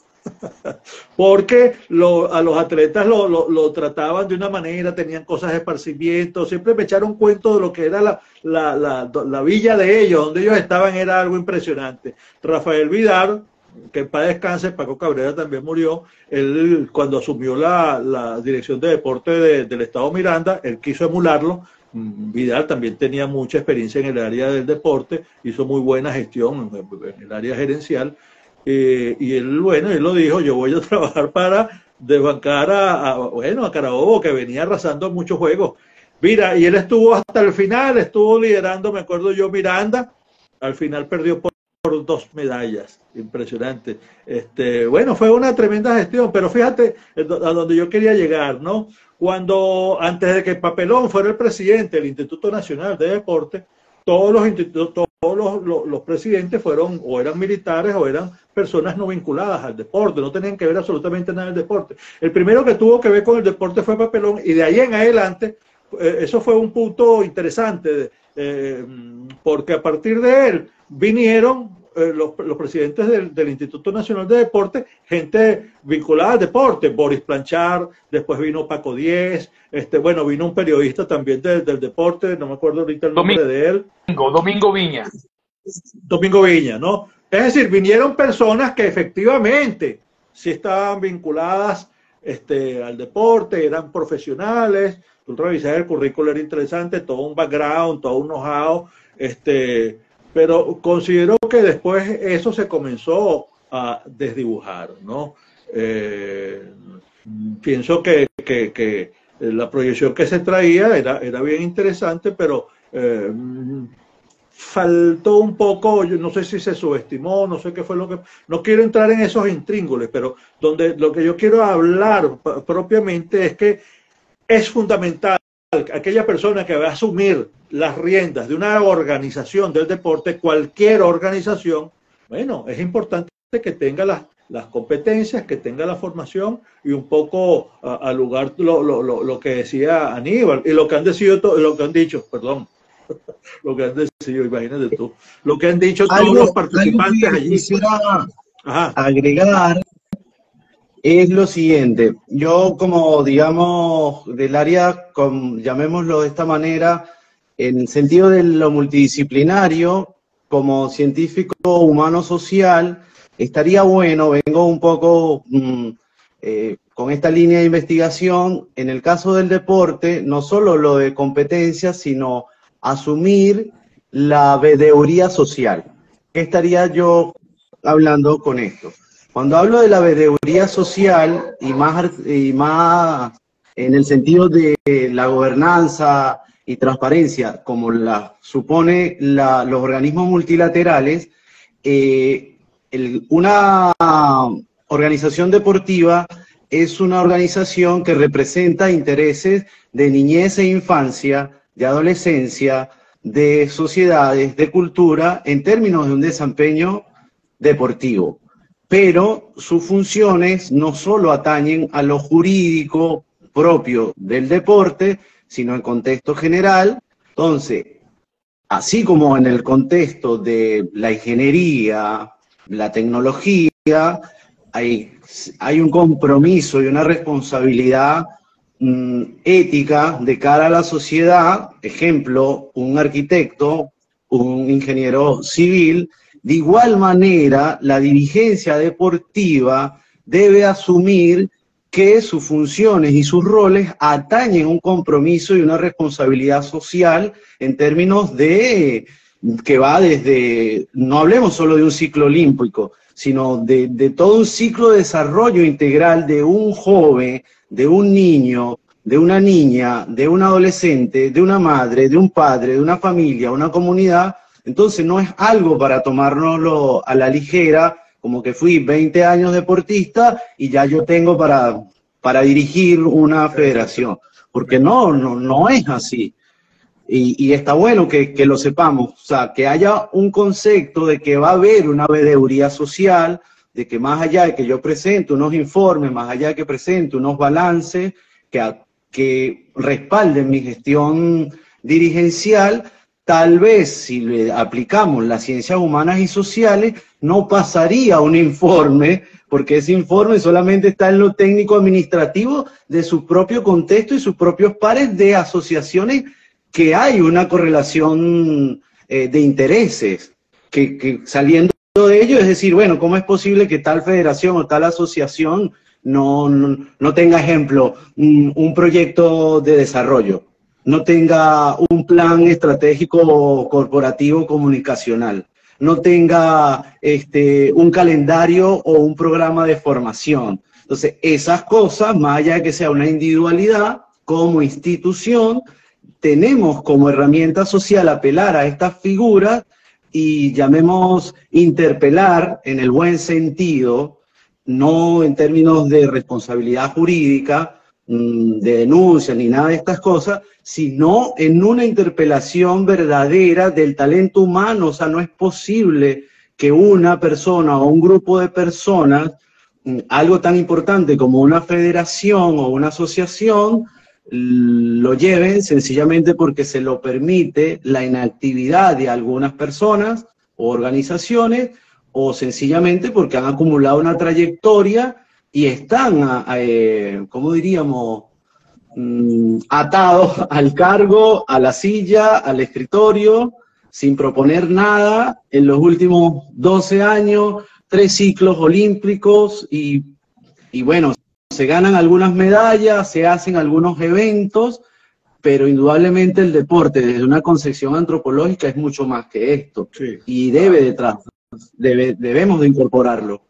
Porque lo, a los atletas lo, lo, lo trataban de una manera, tenían cosas de esparcimiento, siempre me echaron cuento de lo que era la, la, la, la villa de ellos, donde ellos estaban, era algo impresionante. Rafael Vidal, que en paz descanse, Paco Cabrera también murió, él cuando asumió la, la dirección de deporte de, del Estado Miranda, él quiso emularlo. Vidal también tenía mucha experiencia en el área del deporte, hizo muy buena gestión en el área gerencial. Eh, y él, bueno, él lo dijo, yo voy a trabajar para desbancar a, a, bueno, a Carabobo, que venía arrasando muchos juegos. Mira, y él estuvo hasta el final, estuvo liderando, me acuerdo yo, Miranda, al final perdió por, por dos medallas, impresionante. Este, bueno, fue una tremenda gestión, pero fíjate a donde yo quería llegar, ¿no? Cuando, antes de que Papelón fuera el presidente del Instituto Nacional de Deporte, todos los institutos, todos los, los, los presidentes fueron o eran militares o eran personas no vinculadas al deporte, no tenían que ver absolutamente nada del deporte. El primero que tuvo que ver con el deporte fue Papelón y de ahí en adelante, eh, eso fue un punto interesante, eh, porque a partir de él vinieron eh, los, los presidentes del, del Instituto Nacional de Deporte, gente vinculada al deporte, Boris Planchard, después vino Paco Díez, este, bueno, vino un periodista también de, del deporte, no me acuerdo ahorita el nombre Domingo, de él. Domingo Viña. Domingo Viña, ¿no? Es decir, vinieron personas que efectivamente sí estaban vinculadas este, al deporte, eran profesionales, tú revisas el currículo, era interesante, todo un background, todo un know-how, este, pero considero que después eso se comenzó a desdibujar, ¿no? Eh, pienso que, que, que la proyección que se traía era, era bien interesante, pero eh, faltó un poco, yo no sé si se subestimó, no sé qué fue lo que... No quiero entrar en esos intríngules, pero donde lo que yo quiero hablar propiamente es que es fundamental aquella persona que va a asumir las riendas de una organización del deporte, cualquier organización, bueno, es importante que tenga las, las competencias, que tenga la formación y un poco al lugar lo, lo, lo, lo que decía Aníbal y lo que han decidido, lo que han dicho, perdón, lo que han decidido, imagínate tú, lo que han dicho todos algo, los participantes algo que allí. Quisiera Ajá. agregar es lo siguiente, yo como digamos del área, con, llamémoslo de esta manera, en el sentido de lo multidisciplinario, como científico humano social, estaría bueno, vengo un poco mmm, eh, con esta línea de investigación, en el caso del deporte, no solo lo de competencias, sino asumir la veeduría social. ¿Qué estaría yo hablando con esto? Cuando hablo de la veeduría social, y más, y más en el sentido de la gobernanza y transparencia, como la supone la, los organismos multilaterales, eh, el, una organización deportiva es una organización que representa intereses de niñez e infancia, de adolescencia, de sociedades, de cultura, en términos de un desempeño deportivo. Pero sus funciones no solo atañen a lo jurídico propio del deporte, sino en contexto general. Entonces, así como en el contexto de la ingeniería, la tecnología, hay, hay un compromiso y una responsabilidad mmm, ética de cara a la sociedad. Ejemplo, un arquitecto, un ingeniero civil. De igual manera, la dirigencia deportiva debe asumir que sus funciones y sus roles atañen un compromiso y una responsabilidad social en términos de que va desde, no hablemos solo de un ciclo olímpico, sino de, de todo un ciclo de desarrollo integral de un joven, de un niño, de una niña, de un adolescente, de una madre, de un padre, de una familia, una comunidad. Entonces no es algo para tomárnoslo a la ligera, como que fui veinte años deportista y ya yo tengo para, para dirigir una federación, porque no, no, no es así. Y, y está bueno que, que lo sepamos, o sea, que haya un concepto de que va a haber una veeduría social, de que más allá de que yo presente unos informes, más allá de que presente unos balances que, que respalden mi gestión dirigencial, tal vez si le aplicamos las ciencias humanas y sociales, no pasaría un informe, porque ese informe solamente está en lo técnico administrativo de su propio contexto y sus propios pares de asociaciones que hay una correlación eh, de intereses, que, que saliendo de ello es decir, bueno, ¿cómo es posible que tal federación o tal asociación no, no, no tenga, ejemplo, un, un proyecto de desarrollo? No tenga un plan estratégico corporativo comunicacional, no tenga este, un calendario o un programa de formación. Entonces, esas cosas, más allá de que sea una individualidad, como institución, tenemos como herramienta social apelar a estas figuras y llamemos interpelar en el buen sentido, no en términos de responsabilidad jurídica, de denuncia ni nada de estas cosas, sino en una interpelación verdadera del talento humano. O sea, no es posible que una persona o un grupo de personas, algo tan importante como una federación o una asociación, lo lleven sencillamente porque se lo permite la inactividad de algunas personas o organizaciones, o sencillamente porque han acumulado una trayectoria y están, eh, ¿cómo diríamos?, mm, atados al cargo, a la silla, al escritorio, sin proponer nada en los últimos doce años, tres ciclos olímpicos y, y bueno, se ganan algunas medallas, se hacen algunos eventos, pero indudablemente el deporte desde una concepción antropológica es mucho más que esto, sí. Y debe detrás, debe, debemos de incorporarlo.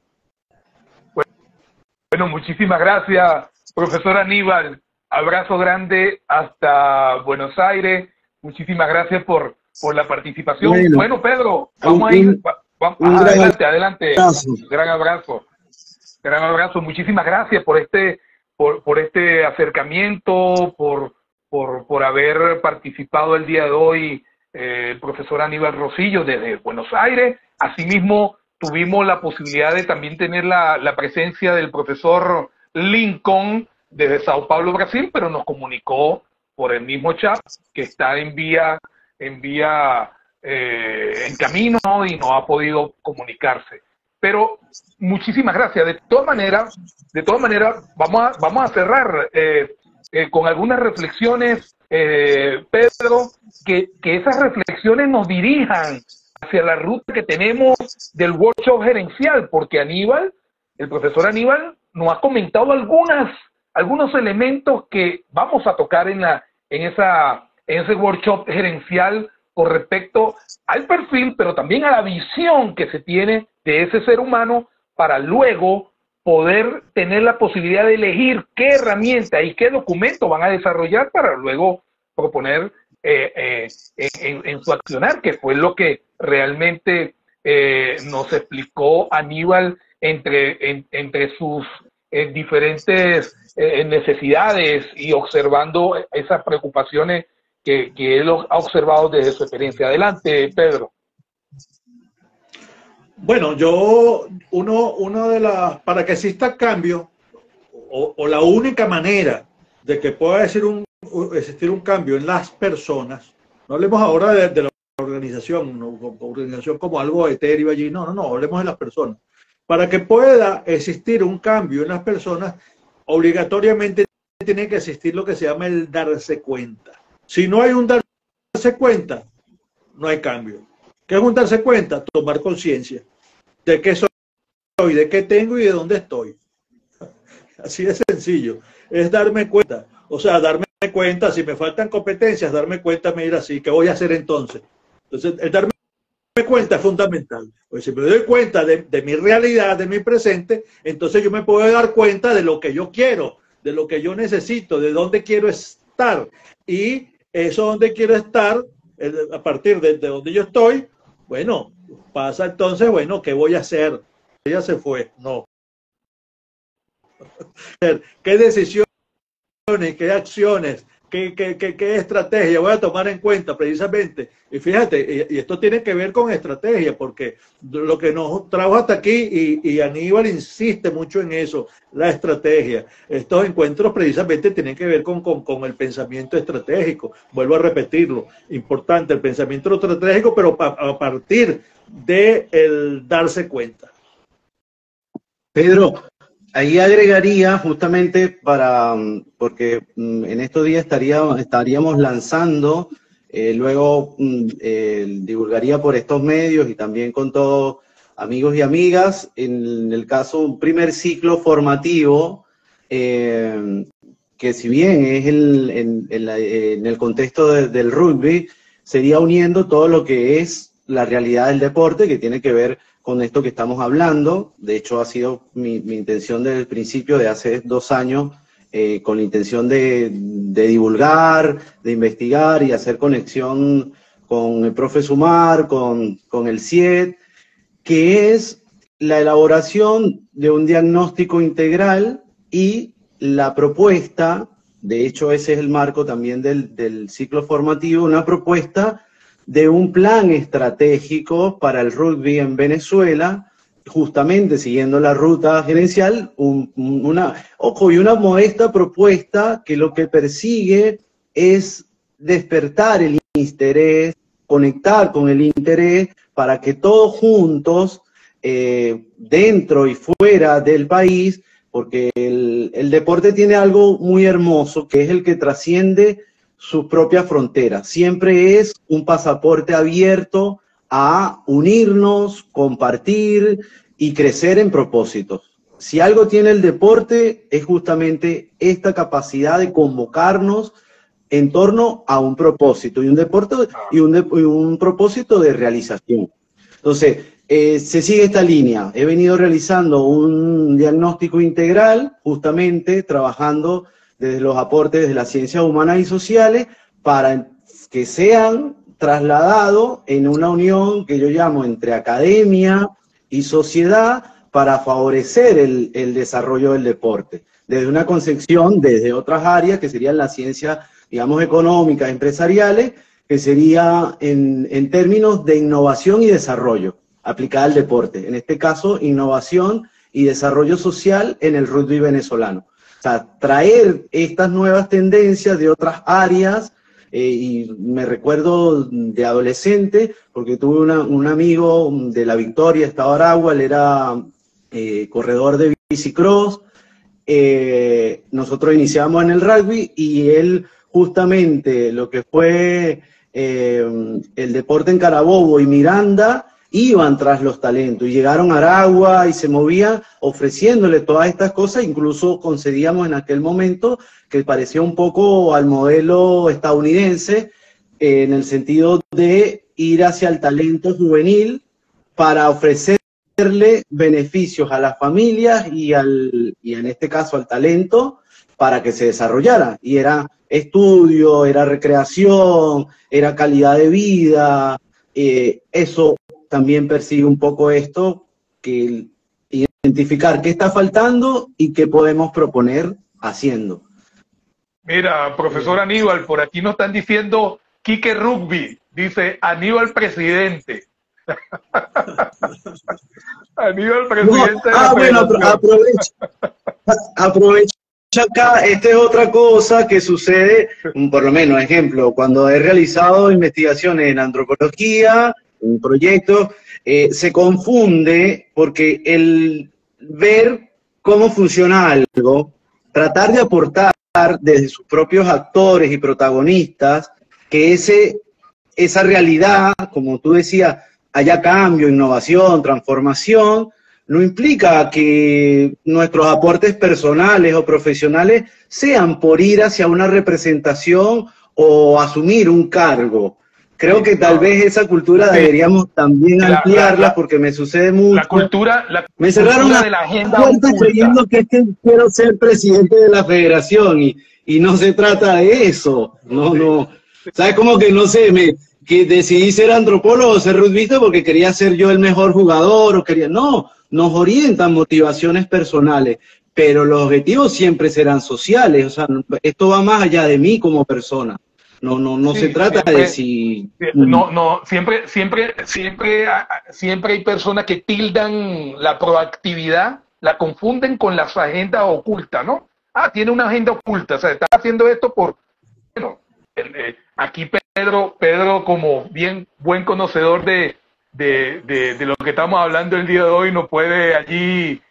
Bueno, muchísimas gracias, profesor Aníbal. Abrazo grande hasta Buenos Aires. Muchísimas gracias por, por la participación. Bueno, bueno Pedro, vamos un, a ir. Va, va, un adelante, gran adelante. Abrazo. Gran abrazo. Gran abrazo. Muchísimas gracias por este, por, por este acercamiento, por, por, por haber participado el día de hoy, eh, el profesor Aníbal Rosillo desde Buenos Aires. Asimismo, tuvimos la posibilidad de también tener la, la presencia del profesor Lincoln desde Sao Paulo, Brasil, pero nos comunicó por el mismo chat que está en vía, en vía, eh, en camino y no ha podido comunicarse. Pero muchísimas gracias. De todas maneras, de todas maneras, vamos a, vamos a cerrar eh, eh, con algunas reflexiones, eh, Pedro, que, que esas reflexiones nos dirijan hacia la ruta que tenemos del workshop gerencial, porque Aníbal, el profesor Aníbal, nos ha comentado algunas, algunos elementos que vamos a tocar en, la, en, esa, en ese workshop gerencial con respecto al perfil, pero también a la visión que se tiene de ese ser humano para luego poder tener la posibilidad de elegir qué herramienta y qué documento van a desarrollar para luego proponer Eh, eh, en, en su accionar, que fue lo que realmente eh, nos explicó Aníbal entre, en, entre sus en diferentes eh, necesidades y observando esas preocupaciones que, que él ha observado desde su experiencia. Adelante, Pedro. Bueno, yo, uno, uno de las, para que exista cambio, o, o la única manera de que pueda existir un, existir un cambio en las personas, no hablemos ahora de, de la organización, ¿no? Organización como algo etéreo allí, no, no, no, hablemos de las personas. Para que pueda existir un cambio en las personas, obligatoriamente tiene que existir lo que se llama el darse cuenta. Si no hay un darse cuenta, no hay cambio. ¿Qué es un darse cuenta? Tomar conciencia de qué soy, de qué tengo y de dónde estoy. Así de sencillo. Es darme cuenta. O sea, darme cuenta, si me faltan competencias, darme cuenta, mira, así, ¿qué voy a hacer entonces? Entonces, el darme cuenta es fundamental. Porque si me doy cuenta de, de mi realidad, de mi presente, entonces yo me puedo dar cuenta de lo que yo quiero, de lo que yo necesito, de dónde quiero estar. Y eso donde quiero estar, a partir de, de donde yo estoy, bueno, pasa entonces, bueno, ¿qué voy a hacer? Ella se fue, no. ¿Qué decisiones, qué acciones, qué, qué, qué, qué estrategia voy a tomar en cuenta precisamente? Y fíjate, y, y esto tiene que ver con estrategia, porque lo que nos trajo hasta aquí, y, y Aníbal insiste mucho en eso, la estrategia. Estos encuentros precisamente tienen que ver con, con, con el pensamiento estratégico. Vuelvo a repetirlo, importante el pensamiento estratégico, pero pa, a partir de el darse cuenta. Pedro, ahí agregaría justamente para, porque en estos días estaría, estaríamos lanzando, eh, luego eh, divulgaría por estos medios y también con todos amigos y amigas, en el caso un primer ciclo formativo, eh, que si bien es el, en, en, la, en el contexto de, del rugby, sería uniendo todo lo que es la realidad del deporte, que tiene que ver con esto que estamos hablando. De hecho, ha sido mi, mi intención desde el principio, de hace dos años, eh, con la intención de, de divulgar, de investigar y hacer conexión con el profe Sumar, con, con el C I E D, que es la elaboración de un diagnóstico integral y la propuesta, de hecho ese es el marco también del, del ciclo formativo, una propuesta de un plan estratégico para el rugby en Venezuela, justamente siguiendo la ruta gerencial, un, una, ojo, y una modesta propuesta que lo que persigue es despertar el interés, conectar con el interés, para que todos juntos, eh, dentro y fuera del país, porque el, el deporte tiene algo muy hermoso, que es el que trasciende sus propias fronteras. Siempre es un pasaporte abierto a unirnos, compartir y crecer en propósitos. Si algo tiene el deporte, es justamente esta capacidad de convocarnos en torno a un propósito, y un deporte y un, de, y un propósito de realización. Entonces, eh, se sigue esta línea. He venido realizando un diagnóstico integral, justamente trabajando desde los aportes de las ciencias humanas y sociales, para que sean trasladados en una unión que yo llamo entre academia y sociedad, para favorecer el, el desarrollo del deporte, desde una concepción, desde otras áreas, que serían las ciencias, digamos, económicas, empresariales, que sería en, en términos de innovación y desarrollo aplicada al deporte. En este caso, innovación y desarrollo social en el rugby venezolano. O sea, traer estas nuevas tendencias de otras áreas, eh, y me recuerdo de adolescente, porque tuve una, un amigo de La Victoria, Estado Aragua, él era eh, corredor de bicicross, eh, nosotros iniciamos en el rugby, y él justamente lo que fue eh, el deporte en Carabobo y Miranda, iban tras los talentos, y llegaron a Aragua y se movían ofreciéndole todas estas cosas. Incluso concedíamos en aquel momento que parecía un poco al modelo estadounidense, eh, en el sentido de ir hacia el talento juvenil para ofrecerle beneficios a las familias y, al, y en este caso al talento, para que se desarrollara. Y era estudio, era recreación, era calidad de vida, eh, eso también persigue un poco esto, que identificar qué está faltando y qué podemos proponer haciendo. Mira, profesor Aníbal, por aquí nos están diciendo Quique Rugby, dice Aníbal presidente. Aníbal presidente. No, ah, bueno, aprovecho, aprovecho acá, esta es otra cosa que sucede, por lo menos, ejemplo, cuando he realizado investigaciones en antropología, un proyecto, eh, se confunde porque el ver cómo funciona algo, tratar de aportar desde sus propios actores y protagonistas, que ese, esa realidad, como tú decías, haya cambio, innovación, transformación, no implica que nuestros aportes personales o profesionales sean por ir hacia una representación o asumir un cargo. Creo que tal vez esa cultura deberíamos también ampliarla, la, la, porque me sucede mucho. La cultura, la me cerraron cultura de la agenda puertas creyendo que es que quiero ser presidente de la federación y, y no se trata de eso. No, no. ¿Sabes? Como que no sé, me que decidí ser antropólogo o ser rugbyista porque quería ser yo el mejor jugador o quería. No, nos orientan motivaciones personales, pero los objetivos siempre serán sociales. O sea, esto va más allá de mí como persona. No, no, no sí, se trata siempre, de si... No, no, siempre, siempre, siempre, siempre hay personas que tildan la proactividad, la confunden con las agendas ocultas, ¿no? Ah, tiene una agenda oculta, o sea, está haciendo esto por... Bueno, eh, aquí Pedro, Pedro como bien buen conocedor de, de, de, de lo que estamos hablando el día de hoy, nos puede allí,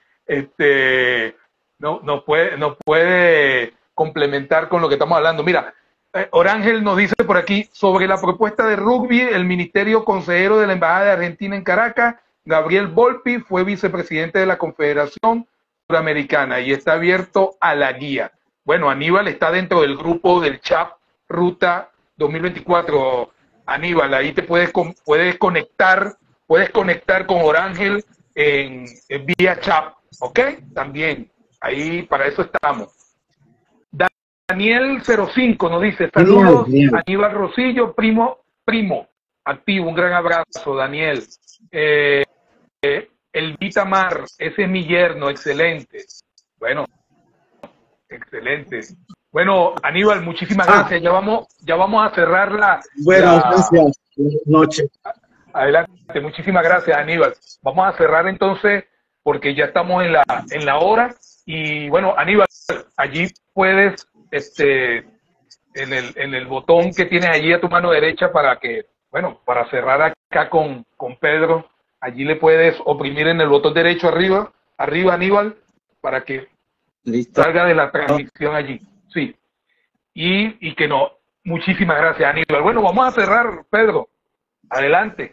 este, no, nos puede, nos puede complementar con lo que estamos hablando. Mira, Eh, Orángel nos dice por aquí, sobre la propuesta de rugby, el ministerio consejero de la Embajada de Argentina en Caracas, Gabriel Volpi, fue vicepresidente de la Confederación Suramericana y está abierto a la guía. Bueno, Aníbal está dentro del grupo del C H A P Ruta dos mil veinticuatro. Aníbal, ahí te puedes, puedes conectar, puedes conectar con Orángel en, en vía C H A P, ¿ok? También, ahí para eso estamos. Daniel cero cinco nos dice, saludos, bien, bien. Aníbal Rosillo, primo, primo, activo, un gran abrazo, Daniel. Eh, eh, el Vitamar, ese es mi yerno, excelente. Bueno, excelente. Bueno, Aníbal, muchísimas ah. gracias. Ya vamos, ya vamos a cerrar la... Buenas gracias. Buenas noches. Adelante, muchísimas gracias, Aníbal. Vamos a cerrar entonces, porque ya estamos en la, en la hora. Y bueno, Aníbal, allí puedes... este en el, en el botón que tienes allí a tu mano derecha para que, bueno, para cerrar acá con, con Pedro, allí le puedes oprimir en el botón derecho arriba, arriba Aníbal, para que Listo. salga de la transmisión allí. Sí. Y, y que no, muchísimas gracias Aníbal. Bueno, vamos a cerrar, Pedro. Adelante.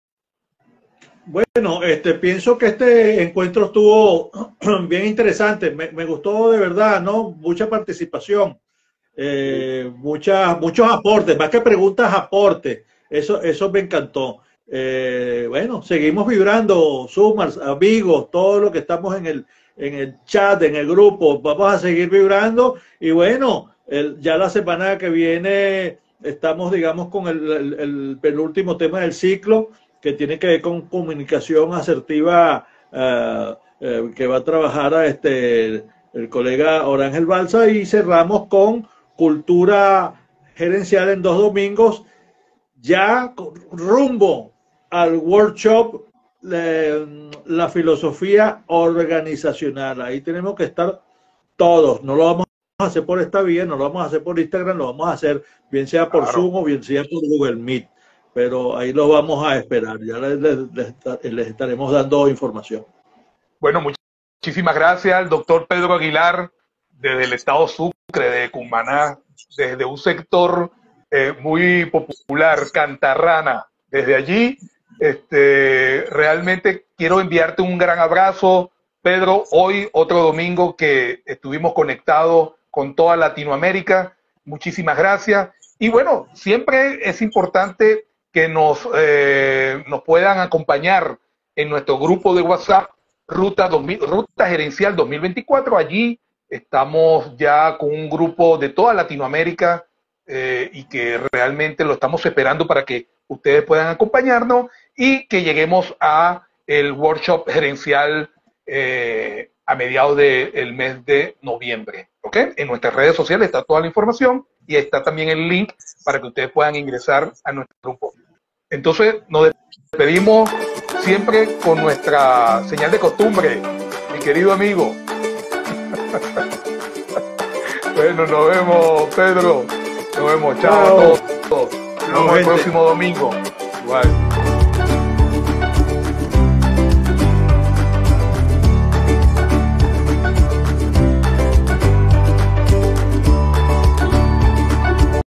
Bueno, este, pienso que este encuentro estuvo bien interesante, me, me gustó de verdad, ¿no? Mucha participación, eh, muchas, muchos aportes, más que preguntas, aportes, eso, eso me encantó. Eh, bueno, seguimos vibrando, Sumars, amigos, todos los que estamos en el, en el chat, en el grupo, vamos a seguir vibrando y bueno, el, ya la semana que viene estamos, digamos, con el, el, el penúltimo tema del ciclo, que tiene que ver con comunicación asertiva, uh, uh, que va a trabajar a este, el colega Orángel Balsa, y cerramos con cultura gerencial en dos domingos, ya rumbo al workshop, eh, la filosofía organizacional. Ahí tenemos que estar todos, no lo vamos a hacer por esta vía, no lo vamos a hacer por Instagram, lo vamos a hacer bien sea por claro. Zoom o bien sea por Google Meet. Pero ahí lo vamos a esperar, ya les, les, les estaremos dando información. Bueno, muchísimas gracias al doctor Pedro Aguilar, desde el estado Sucre, de Cumaná, desde un sector eh, muy popular, Cantarrana. Desde allí, este, realmente quiero enviarte un gran abrazo, Pedro. Hoy, otro domingo que estuvimos conectados con toda Latinoamérica. Muchísimas gracias. Y bueno, siempre es importante que nos, eh, nos puedan acompañar en nuestro grupo de WhatsApp, Ruta, dos mil, Ruta Gerencial dos mil veinticuatro. Allí estamos ya con un grupo de toda Latinoamérica eh, y que realmente lo estamos esperando para que ustedes puedan acompañarnos y que lleguemos a el workshop gerencial eh, a mediados del mes de noviembre. ¿Ok? En nuestras redes sociales está toda la información y está también el link para que ustedes puedan ingresar a nuestro grupo. Entonces, nos despedimos siempre con nuestra señal de costumbre, mi querido amigo. Bueno, nos vemos, Pedro. Nos vemos. Chao, Chao. a todos. Nos vemos el próximo domingo. Igual.